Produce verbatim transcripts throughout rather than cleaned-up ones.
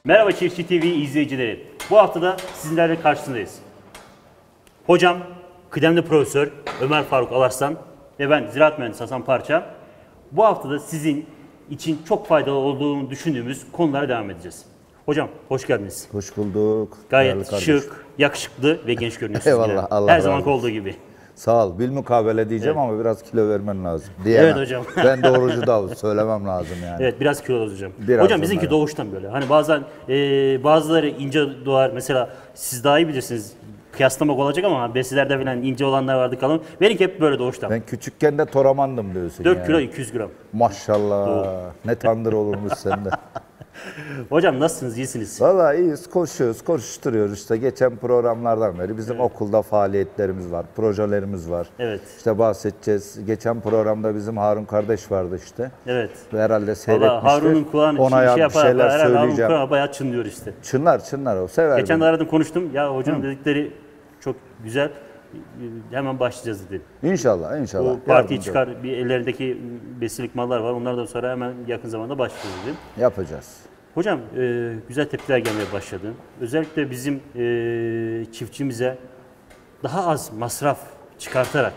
Merhaba Çiftçi T V izleyicileri. Bu hafta da sizinlerle karşınızdayız. Hocam, kıdemli profesör Ömer Faruk Alaslan ve ben Ziraat Mühendisi Hasan Parça. Bu hafta da sizin için çok faydalı olduğunu düşündüğümüz konulara devam edeceğiz. Hocam, hoş geldiniz. Hoş bulduk. Gayet şık, yakışıklı ve genç görünüyorsunuz. Eyvallah, yine. Allah Her razı zaman olsun. olduğu gibi. Sağ ol. Bilmukabele diyeceğim Evet. ama biraz kilo vermen lazım. Diyemem. Evet hocam. Ben doğrucu da söylemem lazım yani. Evet, biraz kilo hocam. Biraz hocam bizimki onlara. doğuştan böyle. Hani bazen e, bazıları ince doğar. Mesela siz daha iyi bilirsiniz. Kıyaslamak olacak ama besilerde falan ince olanlar vardı kalın. Benimki hep böyle doğuştan. Ben küçükken de toramandım diyorsun dört yani. kilo iki yüz gram. Maşallah. Doğru. Ne tandır olurmuş sende. Hocam nasılsınız? İyisiniz? Valla iyiyiz. Koşuyoruz, koşuşturuyoruz. İşte geçen programlardan beri bizim Evet. okulda faaliyetlerimiz var, projelerimiz var. Evet. İşte bahsedeceğiz. Geçen programda bizim Harun kardeş vardı işte. Evet. Herhalde seyretmiştir. Valla Harun'un kulağını Ona şey ya bir yapar. şeyler Herhalde Harun'un söyleyeceğim. kulağı bayağı çınlıyor işte. Çınlar çınlar o sever Geçen de beni. aradım konuştum. Ya hocam dedikleri çok güzel. Hemen başlayacağız dedi. İnşallah inşallah. O partiyi Yardımcı ol. çıkar, bir ellerindeki besilik mallar var. Onlardan sonra hemen yakın zamanda başlıyoruz dedi. Yapacağız. Hocam e, güzel tepkiler gelmeye başladı. Özellikle bizim e, çiftçimize daha az masraf çıkartarak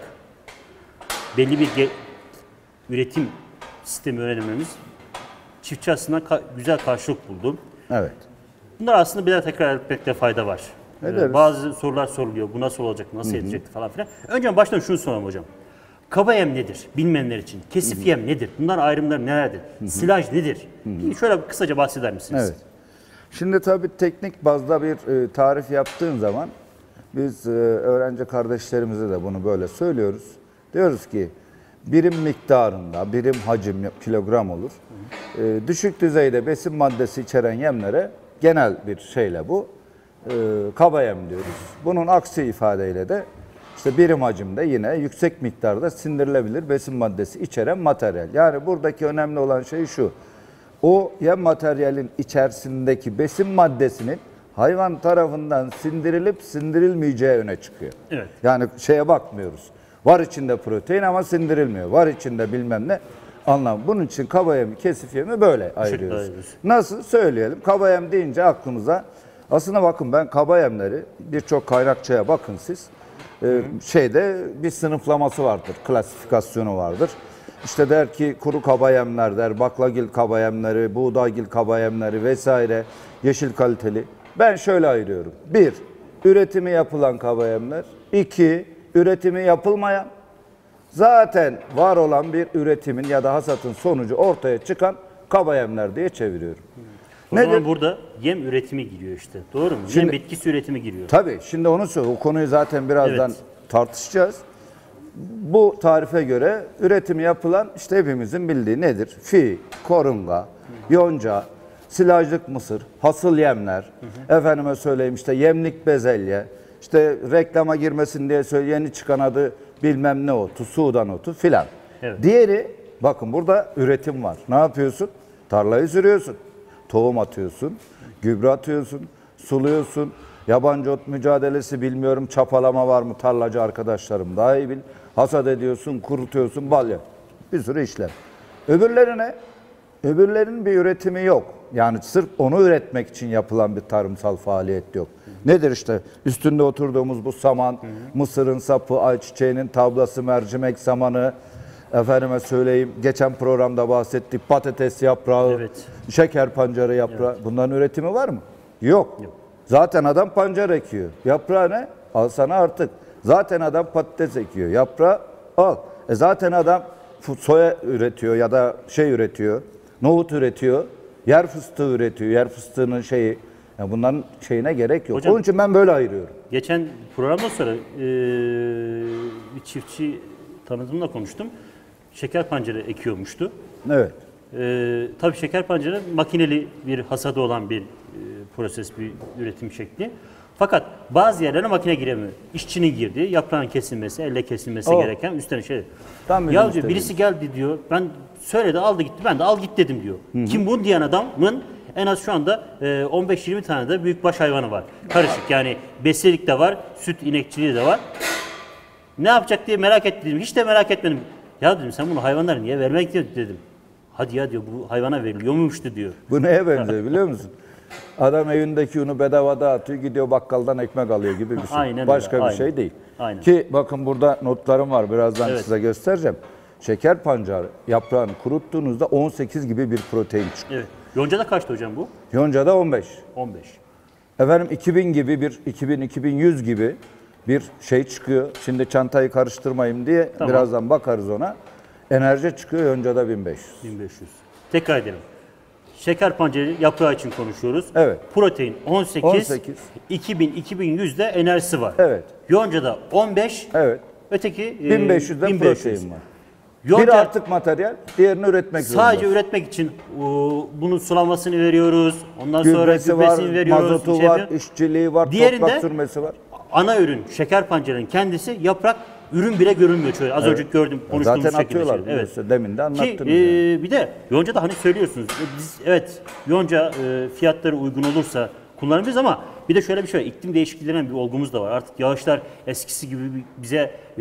belli bir ge- üretim sistemi öğrenmemiz çiftçi açısından ka- güzel karşılık buldu. Evet. Bunlar aslında bir daha tekrar etmekte fayda var. E, Ederiz. bazı sorular soruluyor. Bu nasıl olacak, nasıl edecekti falan filan. Önce baştan şunu soralım hocam. Kaba yem nedir? Bilmeyenler için. Kesif yem nedir? Bunların ayrımları nelerdir? Silaj nedir? Bir şöyle bir kısaca bahseder misiniz? Evet. Şimdi tabii teknik bazda bir e, tarif yaptığın zaman biz e, öğrenci kardeşlerimize de bunu böyle söylüyoruz. Diyoruz ki birim miktarında, birim hacim kilogram olur. E, düşük düzeyde besin maddesi içeren yemlere genel bir şeyle bu e, kaba yem diyoruz. Bunun aksi ifadeyle de İşte birim hacimde yine yüksek miktarda sindirilebilir besin maddesi içeren materyal. Yani buradaki önemli olan şey şu. O yem materyalin içerisindeki besin maddesinin hayvan tarafından sindirilip sindirilmeyeceği öne çıkıyor. Evet. Yani şeye bakmıyoruz. Var içinde protein ama sindirilmiyor. Var içinde bilmem ne anlam. Bunun için kaba yemi, kesif yemi böyle ayırıyoruz. ayırıyoruz. Nasıl söyleyelim? Kaba yem deyince aklımıza aslında bakın ben kaba yemleri birçok kaynakçaya bakın siz. Ee, şeyde bir sınıflaması vardır, klasifikasyonu vardır. İşte der ki kuru kaba yemler der, baklagil kaba yemleri, buğdaygil kaba yemleri vesaire, yeşil kaliteli. Ben şöyle ayırıyorum. Bir, üretimi yapılan kaba yemler. İki, üretimi yapılmayan, zaten var olan bir üretimin ya da hasatın sonucu ortaya çıkan kaba yemler diye çeviriyorum. O Nedir? zaman burada yem üretimi giriyor işte. Doğru mu? Şimdi- yem bitkisi üretimi giriyor. Tabii şimdi onu söyle. O konuyu zaten birazdan Evet. tartışacağız. Bu tarife göre üretimi yapılan işte hepimizin bildiği nedir? Fi, korunga, yonca, silajlık mısır, hasıl yemler, efendime söyleyeyim işte yemlik bezelye, işte reklama girmesin diye söyle yeni çıkan adı bilmem ne otu, Sudan otu filan. Evet. Diğeri bakın burada üretim var. Ne yapıyorsun? Tarlayı sürüyorsun. Tohum atıyorsun, gübre atıyorsun, suluyorsun. Yabancı ot mücadelesi bilmiyorum, çapalama var mı tarlacı arkadaşlarım daha iyi bil. Hasat ediyorsun, kurutuyorsun, balya. Bir sürü işlem. Öbürlerine, öbürlerinin bir üretimi yok. Yani sırf onu üretmek için yapılan bir tarımsal faaliyet yok. Nedir işte üstünde oturduğumuz bu saman, mısırın sapı, ayçiçeğinin tablası, mercimek samanı, efendime söyleyeyim geçen programda bahsettik patates yaprağı, Evet. şeker pancarı yaprağı. Bunların üretimi var mı? Yok. Yok. Zaten adam pancar ekiyor. Yaprağı ne? Al sana artık. Zaten adam patates ekiyor. Yaprağı al. E zaten adam fu- soya üretiyor ya da şey üretiyor. Nohut üretiyor. Yer fıstığı üretiyor. Yer fıstığının şeyi. Yani bunların şeyine gerek yok. Hocam- Onun için ben böyle ayırıyorum. Geçen programdan sonra e, bir çiftçi tanıdığımla konuştum. Şeker pancarı ekiyormuştu. Evet. E, tabii şeker pancarı makineli bir hasadı olan bir e, proses, bir üretim şekli. Fakat bazı yerlere makine giremiyor. İşçinin girdiği, yaprağın kesilmesi, elle kesilmesi O. gereken üstten şey. Tam bizim Ya diyor istediğimiz. birisi geldi diyor. Ben söyledi aldı gitti. Ben de al git dedim diyor. Kim bunu diyen adamın en az şu anda e, on beş yirmi tane de büyükbaş hayvanı var. Karışık yani besilik de var, süt inekçiliği de var. Ne yapacak diye merak ettim. Hiç de merak etmedim. Ya dedim sen bunu hayvanlara niye vermek diyor dedim. Hadi ya diyor bu hayvana veriliyor muymuş diyor. Bu neye benziyor biliyor musun? Adam evindeki unu bedava dağıtıyor, gidiyor bakkaldan ekmek alıyor gibi bir şey. Aynen öyle, Başka bir aynen. şey değil. Aynen. Ki bakın burada notlarım var, birazdan Evet. size göstereceğim. Şeker pancarı yaprağını kuruttuğunuzda on sekiz gibi bir protein çıkıyor. Evet. Yonca'da kaçtı hocam bu? Yonca'da on beş. on beş. Efendim iki bin gibi bir iki bin iki bin yüz gibi bir şey çıkıyor. Şimdi çantayı karıştırmayayım diye Tamam. birazdan bakarız ona. Enerji çıkıyor Yonca'da bin beş yüz. bin beş yüz. Tekrar edelim. Şeker pancarı yaprağı için konuşuyoruz. Evet. Protein on sekiz. on sekiz. iki bin iki bin yüzde enerjisi var. Evet. Yonca'da on beş. Evet. Öteki e, bin beş yüzde bin beş yüz. protein var. Yonca Biri artık materyal, diğerini üretmek zorunda. sadece üretmek için e, bunun sulamasını veriyoruz. Ondan sonra Gübresi var, gübresini veriyoruz. mazotu şey var, yapıyor. işçiliği var, Diğerinde- toprak sürmesi var. Ana ürün şeker pancarının kendisi, yaprak ürün bile görünmüyor şöyle. Az önce gördüm konuştuğumuz Zaten şekilde. atıyorlar. şey. Evet. biliyorsun. Demin de Ki anlattınız. e, yani. bir de Yonca'da hani söylüyorsunuz. e, Biz, evet Yonca e, fiyatları uygun olursa kullanabiliriz ama bir de şöyle bir şey var. İklim değişikliğinden bir olgumuz da var. Artık yağışlar eskisi gibi bize e,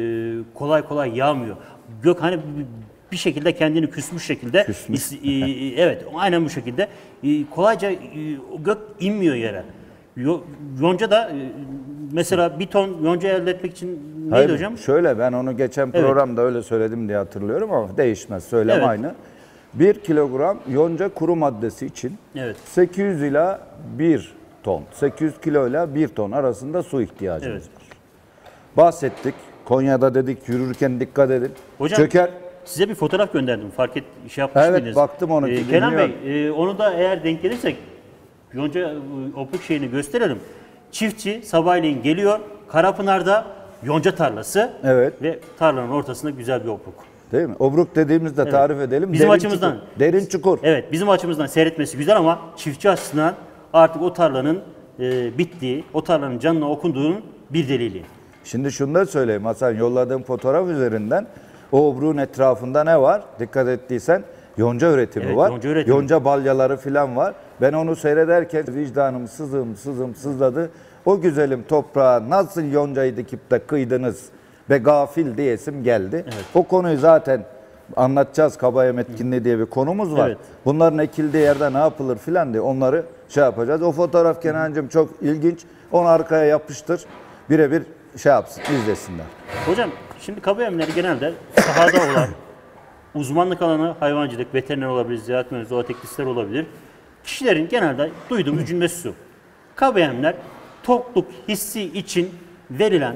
kolay kolay yağmıyor. Gök hani bir- bir şekilde kendini küsmüş şekilde. Küsmüş. is- e, evet aynen bu şekilde. E, kolayca e, o gök inmiyor yere. Yo- Yonca da e, mesela bir ton yonca elde etmek için neydi Hayır, hocam? Şöyle ben onu geçen programda öyle söyledim diye hatırlıyorum ama değişmez. Söylem Evet. aynı. bir kilogram yonca kuru maddesi için Evet. sekiz yüz ila bir ton, sekiz yüz kilo ile bir ton arasında su ihtiyacımız Evet. var. Bahsettik. Konya'da dedik yürürken dikkat edin. Hocam, Çöker. Size bir fotoğraf gönderdim. Fark et, şey yapmış Evet, mıydınız? baktım onu, Ee, Kenan Bey, dinliyorum. e, onu da eğer denk gelirsek yonca e, obruk şeyini gösterelim. Çiftçi sabahleyin geliyor. Karapınar'da yonca tarlası. Evet. Ve tarlanın ortasında güzel bir obruk. Değil mi? Obruk dediğimizde tarif edelim. Bizim Derin açımızdan. çukur. Derin çukur. Evet, bizim açımızdan seyretmesi güzel ama çiftçi açısından artık o tarlanın e, bittiği, o tarlanın canına okunduğunun bir delili. Şimdi şunu da söyleyeyim Hasan, yolladığım fotoğraf üzerinden o obruğun etrafında ne var? Dikkat ettiysen yonca üretimi Evet, var. yonca üretimi. Yonca balyaları falan var. Ben onu seyrederken vicdanım sızım sızım sızladı. O güzelim toprağa nasıl yoncayı dikip de kıydınız ve gafil diyesim geldi. O konuyu zaten anlatacağız, Kabayem etkinliği diye bir konumuz var. Evet. Bunların ekildiği yerde ne yapılır filan diye onları şey yapacağız. O fotoğraf Kenancığım çok ilginç. Onu arkaya yapıştır. Birebir şey yapsın, izlesinler. Hocam şimdi kamu emleri genelde sahada olan uzmanlık alanı hayvancılık, veteriner olabilir, ziraat mühendisi, zooteknisler olabilir. Kişilerin genelde duyduğum bir cümlesi şu. Kamu emler tokluk hissi için verilen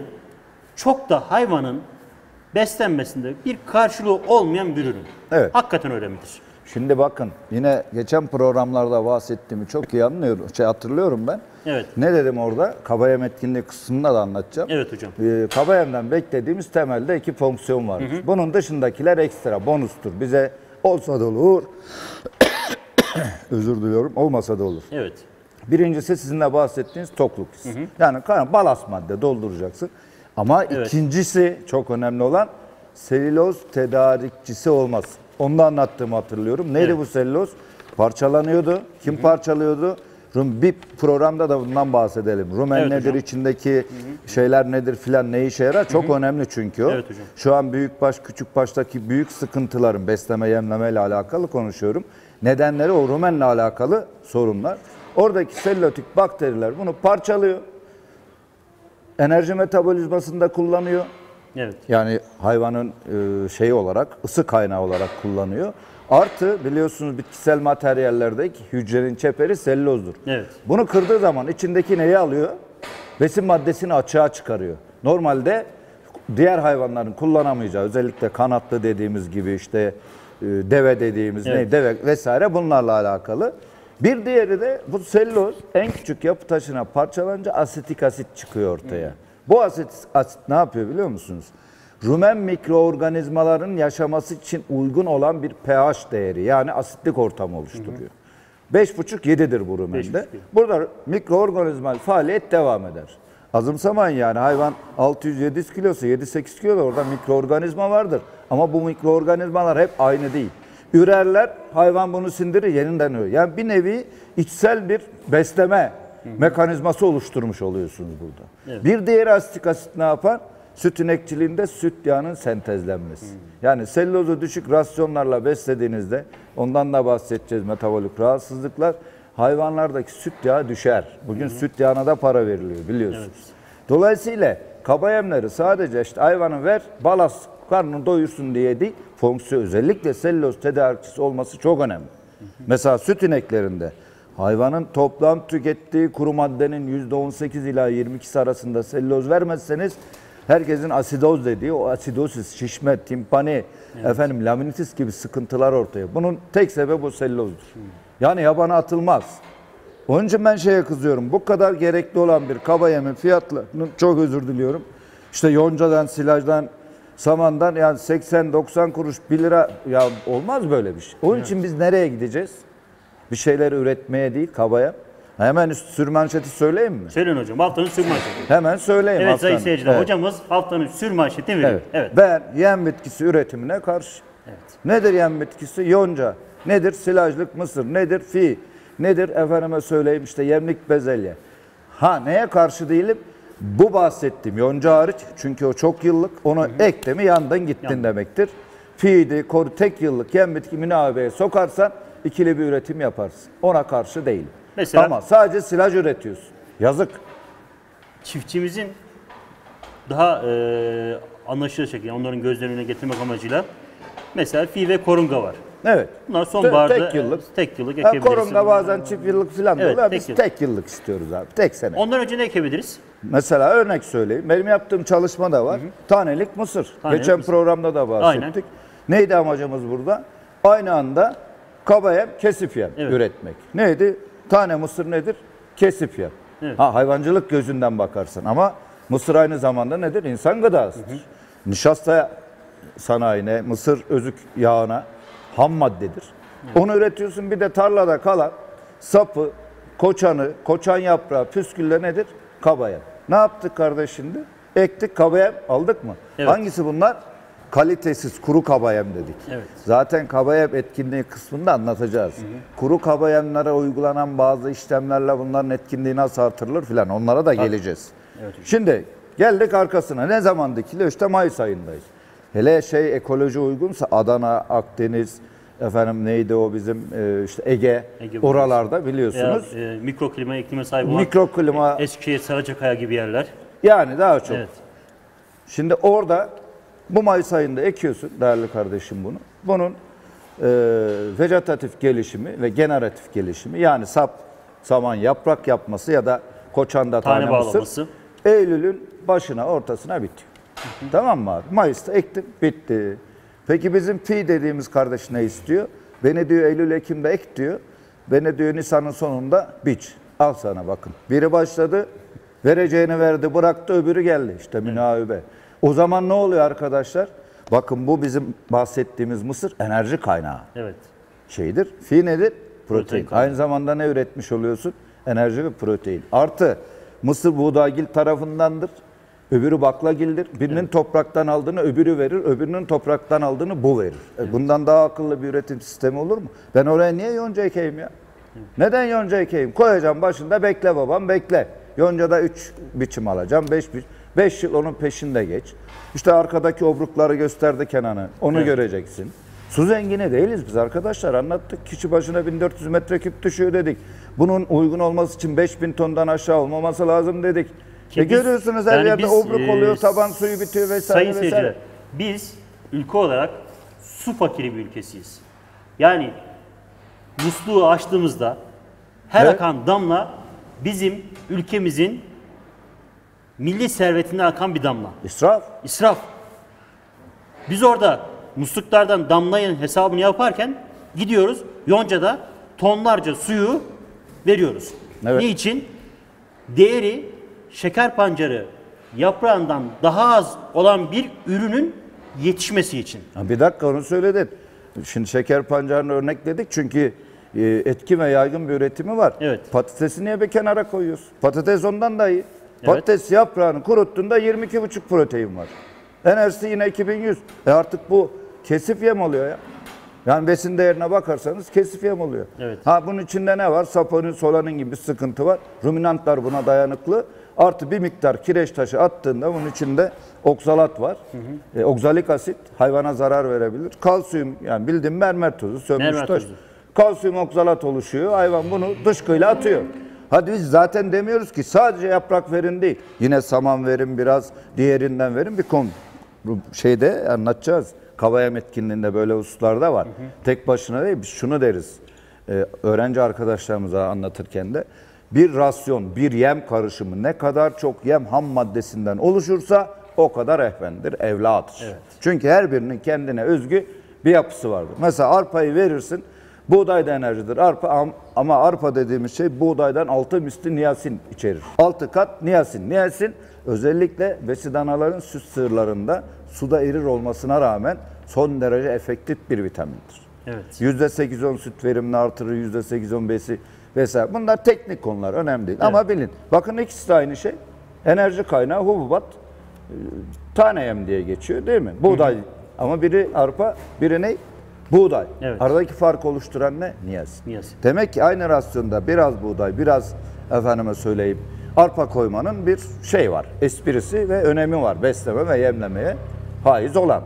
çok da hayvanın beslenmesinde bir karşılığı olmayan bir ürün. Evet. Hakikaten öyle midir? Şimdi bakın yine geçen programlarda bahsettiğimi çok iyi anlıyorum. Şey hatırlıyorum ben. Evet. Ne dedim orada? Kabayem etkinliği kısmında da anlatacağım. Evet hocam. Ee, Kabayem'den beklediğimiz temelde iki fonksiyon var. Bunun dışındakiler ekstra, bonustur. Bize olsa da olur. Özür diliyorum. Olmasa da olur. Evet. Birincisi sizinle bahsettiğiniz tokluk hissi. Yani kan balast madde dolduracaksın. Ama Evet. ikincisi çok önemli olan selüloz tedarikçisi olmaz. Onu da anlattığımı hatırlıyorum. Neydi Evet. bu selüloz? Parçalanıyordu. Kim parçalıyordu? Rum, bir programda da bundan bahsedelim. Rumen Evet nedir, hocam. içindeki şeyler nedir filan, ne işe yarar? Çok önemli çünkü o. Evet hocam. Şu an büyükbaş, küçükbaştaki büyük sıkıntıların besleme, yemleme ile alakalı konuşuyorum. Nedenleri o rumenle alakalı sorunlar. Oradaki selülotik bakteriler bunu parçalıyor. Enerji metabolizmasında kullanıyor. Evet. Yani hayvanın e, şeyi olarak, ısı kaynağı olarak kullanıyor. Artı biliyorsunuz bitkisel materyallerdeki hücrenin çeperi selülozdur. Evet. Bunu kırdığı zaman içindeki neyi alıyor? Besin maddesini açığa çıkarıyor. Normalde diğer hayvanların kullanamayacağı, özellikle kanatlı dediğimiz gibi işte e, deve dediğimiz Evet. ne deve vesaire bunlarla alakalı. Bir diğeri de bu selüloz en küçük yapı taşına parçalanınca asetik asit çıkıyor ortaya. Bu asetik asit ne yapıyor biliyor musunuz? Rumen mikroorganizmaların yaşaması için uygun olan bir pH değeri, yani asitlik ortamı oluşturuyor. beş buçuk yedidir bu rumende. beş buçuk yedi. Burada mikroorganizmal faaliyet devam eder. Azımsamayın yani hayvan altı yüz yedi yüz kilosu, yedi sekiz kilo da orada mikroorganizma vardır. Ama bu mikroorganizmalar hep aynı değil. Ürerler, hayvan bunu sindirir, yeniden ürür. Yani bir nevi içsel bir besleme mekanizması oluşturmuş oluyorsunuz burada. Evet. Bir diğer asitik asit ne yapar? Süt inekçiliğinde süt yağının sentezlenmesi. Yani selülozu düşük rasyonlarla beslediğinizde, ondan da bahsedeceğiz, metabolik rahatsızlıklar. hayvanlardaki süt yağı düşer. Bugün Hı-hı. süt yağına da para veriliyor biliyorsunuz. Evet. Dolayısıyla kaba yemleri sadece işte hayvanı ver, balas karnını doyursun diye değil, fonksiyon özellikle selüloz tedarikçisi olması çok önemli. Hı hı. Mesela süt ineklerinde hayvanın toplam tükettiği kuru maddenin yüzde on sekiz ila yirmi iki arasında selüloz vermezseniz herkesin asidoz dediği o asidozis, şişme, timpani, evet. efendim laminitis gibi sıkıntılar ortaya. Bunun tek sebebi bu selülozdur. Hı. Yani yabana atılmaz. Onun için ben şeye kızıyorum. Bu kadar gerekli olan bir kaba yemin fiyatlarının çok özür diliyorum. İşte yoncadan, silajdan, samandan yani seksen doksan kuruş bir lira ya olmaz böyle bir şey. Onun evet. için biz nereye gideceğiz? Bir şeyler üretmeye değil kabaya. Hemen sürmanşeti söyleyeyim mi? Söyleyin hocam. Haftanın sürmanşeti. Hemen söyleyeyim. Evet sayın seyirciler. Evet. Hocamız haftanın sürmanşeti veriyor. Evet. evet. Ben yem bitkisi üretimine karşı. Evet. Nedir yem bitkisi? Yonca. Nedir? Silajlık mısır. Nedir? Fi. Nedir? Efendime söyleyeyim işte yemlik bezelye. Ha neye karşı değilim? Bu bahsettiğim yonca hariç. Çünkü o çok yıllık. Onu ekti mi yandın gittin Yandım. demektir. Fi'di, koru tek yıllık yem bitki münavebeye sokarsan ikili bir üretim yaparsın. Ona karşı değilim. Mesela, ama sadece silaj üretiyorsun. Yazık. Çiftçimizin daha e, anlaşılır şekilde onların gözlerine önüne getirmek amacıyla mesela fi ve korunga var. Evet. Bunlar sonbaharda tek yıllık. Tek yıllık ekebiliriz. Korunga bazen çift yıllık falan evet, diyorlar. Tek Biz yıllık. tek yıllık istiyoruz abi. Tek sene. Ondan önce ne ekebiliriz? Mesela örnek söyleyeyim. Benim yaptığım çalışma da var. Hı hı. Tanelik mısır. Tanelik Geçen mısır. programda da bahsettik. Aynen. Neydi amacımız burada? Aynı anda kaba yem, kesif yem evet. üretmek. Neydi? Tane mısır nedir? Kesif yem. Evet. Ha hayvancılık gözünden bakarsın ama mısır aynı zamanda nedir? İnsan gıdasıdır. Hı hı. Nişasta sanayine, mısır özük yağına ham maddedir. Evet. Onu üretiyorsun bir de tarlada kalan sapı, koçanı, koçan yaprağı, püskülle nedir? Kaba yem. Ne yaptık kardeş şimdi? Ektik kaba yem aldık mı? Evet. Hangisi bunlar? Kalitesiz kuru kaba yem dedik. Evet. Zaten kaba yem etkinliği kısmında anlatacağız. Hı hı. Kuru kaba yemlere uygulanan bazı işlemlerle bunların etkinliği nasıl artırılır filan onlara da geleceğiz. Evet. Şimdi geldik arkasına. Ne zaman dikiliyor? İşte Mayıs ayındayız. Hele şey ekoloji uygunsa Adana, Akdeniz, efendim neydi o bizim e, işte Ege, Ege oralarda biliyorsunuz. Veya, e, mikroklima iklime sahip olan mikroklima, Eskişehir, Sarıcakaya gibi yerler. Yani daha çok. Evet. Şimdi orada bu Mayıs ayında ekiyorsun değerli kardeşim bunu. Bunun e, vejetatif gelişimi ve generatif gelişimi yani sap, saman, yaprak yapması ya da koçanda tane, tane mısır bağlaması. Eylül'ün başına ortasına bitiyor. Hı hı. Tamam mı abi? Mayıs'ta ektim bitti. Peki bizim fi dediğimiz kardeş ne istiyor? Beni diyor Eylül Ekim'de ek diyor. Beni diyor Nisan'ın sonunda biç. Al sana bakın. Biri başladı, vereceğini verdi, bıraktı, öbürü geldi. İşte münavebe. O zaman ne oluyor arkadaşlar? Bakın bu bizim bahsettiğimiz mısır enerji kaynağı. Evet. Şeydir. Fi nedir? Protein. Protein Aynı zamanda ne üretmiş oluyorsun? Enerji ve protein. Artı mısır buğdaygil tarafındandır. Öbürü baklagildir. Birinin evet. topraktan aldığını öbürü verir. Öbürünün topraktan aldığını bu verir. Evet. Bundan daha akıllı bir üretim sistemi olur mu? Ben oraya niye yonca ekeyim ya? Evet. Neden yonca ekeyim? Koyacağım başında bekle babam bekle. Yoncada üç biçim alacağım. beş biçim. beş yıl onun peşinde geç. İşte arkadaki obrukları gösterdi Kenan'ı. Onu evet. göreceksin. Su zengini değiliz biz arkadaşlar. Anlattık. Kişi başına bin dört yüz metreküp düşüyor dedik. Bunun uygun olması için beş bin tondan aşağı olmaması lazım dedik. E görüyorsunuz her yani yerde biz, obruk oluyor, taban suyu bitiyor vesaire sayın vesaire. Biz ülke olarak su fakiri bir ülkesiyiz. Yani musluğu açtığımızda her evet. akan damla bizim ülkemizin milli servetinden akan bir damla. İsraf. İsraf. Biz orada musluklardan damlayın hesabını yaparken gidiyoruz yoncada tonlarca suyu veriyoruz. Evet. Niçin? Değeri şeker pancarı yaprağından daha az olan bir ürünün yetişmesi için. Ha bir dakika onu söyledin. Şimdi şeker pancarını örnekledik çünkü etkin ve yaygın bir üretimi var. Evet. Patatesi niye bir kenara koyuyorsun? Patates ondan da iyi. Patates evet. yaprağını kuruttuğunda yirmi iki buçuk protein var. Enerjisi yine iki bin yüz. E artık bu kesif yem oluyor ya. Yani besin değerine bakarsanız kesif yem oluyor. Evet. Ha bunun içinde ne var? Saponin, solanin gibi bir sıkıntı var. Ruminantlar buna dayanıklı. Artı bir miktar kireç taşı attığında bunun içinde oksalat var. Hı hı. E, oksalik asit hayvana zarar verebilir. Kalsiyum yani bildiğin mermer tozu, sönmüş mermer taş. Tozu. Kalsiyum oksalat oluşuyor. Hayvan bunu dışkıyla atıyor. Hadi biz zaten demiyoruz ki sadece yaprak verin değil. Yine saman verin biraz, diğerinden verin. Bir konu şeyde anlatacağız. Kavayam etkinliğinde böyle hususlarda var. Hı hı. Tek başına değil, biz şunu deriz. Ee, öğrenci arkadaşlarımıza anlatırken de bir rasyon, bir yem karışımı ne kadar çok yem ham maddesinden oluşursa o kadar ehvendir, evladır. Evet. Çünkü her birinin kendine özgü bir yapısı vardır. Mesela arpayı verirsin, buğday da enerjidir. Arpa, ama arpa dediğimiz şey buğdaydan altı misli niyasin içerir. Altı kat niyasin. Niyasin özellikle besidanaların süt sığırlarında suda erir olmasına rağmen son derece efektif bir vitamindir. Evet. yüzde sekiz on süt verimini artırır, yüzde sekiz on besi vesaire. Bunlar teknik konular, önemli değil. Evet. Ama bilin, bakın ikisi de aynı şey. Enerji kaynağı hububat, tane yem diye geçiyor değil mi? Buğday. Hı hı. Ama biri arpa, biri ne? Buğday. Evet. Aradaki fark oluşturan ne? Niyasin. Niyasin. Demek ki aynı rasyonda biraz buğday, biraz efendime söyleyeyim arpa koymanın bir şey var. Esprisi ve önemi var. Besleme ve yemlemeye haiz olan.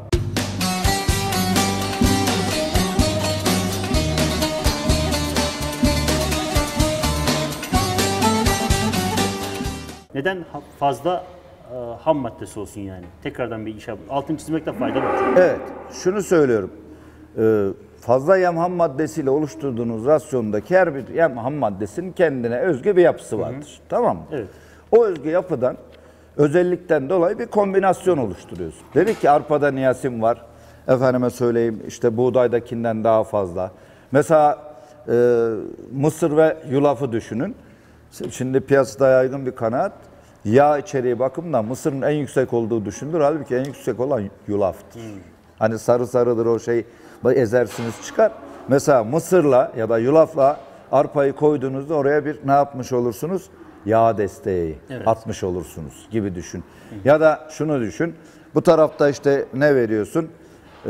Neden fazla e, ham maddesi olsun yani? Tekrardan bir iş yap. Altın çizmekte fayda var. Evet. Şunu söylüyorum. Ee, fazla yem ham maddesiyle oluşturduğunuz rasyondaki her bir yem ham maddesinin kendine özgü bir yapısı vardır. Hı hı. Tamam mı? Evet. O özgü yapıdan, özellikten dolayı bir kombinasyon oluşturuyorsun. Dedik ki arpada niyasin var. Efendime söyleyeyim işte buğdaydakinden daha fazla. Mesela e, mısır ve yulafı düşünün. Şimdi piyasada yaygın bir kanaat. Yağ içeriği bakımından mısırın en yüksek olduğu düşünülür. Halbuki en yüksek olan yulaftır. Hmm. Hani sarı sarıdır o şey, ezersiniz çıkar. Mesela mısırla ya da yulafla arpayı koyduğunuzda oraya bir ne yapmış olursunuz? Yağ desteği evet. atmış olursunuz gibi düşün. Hı. Ya da şunu düşün. Bu tarafta işte ne veriyorsun? Ee,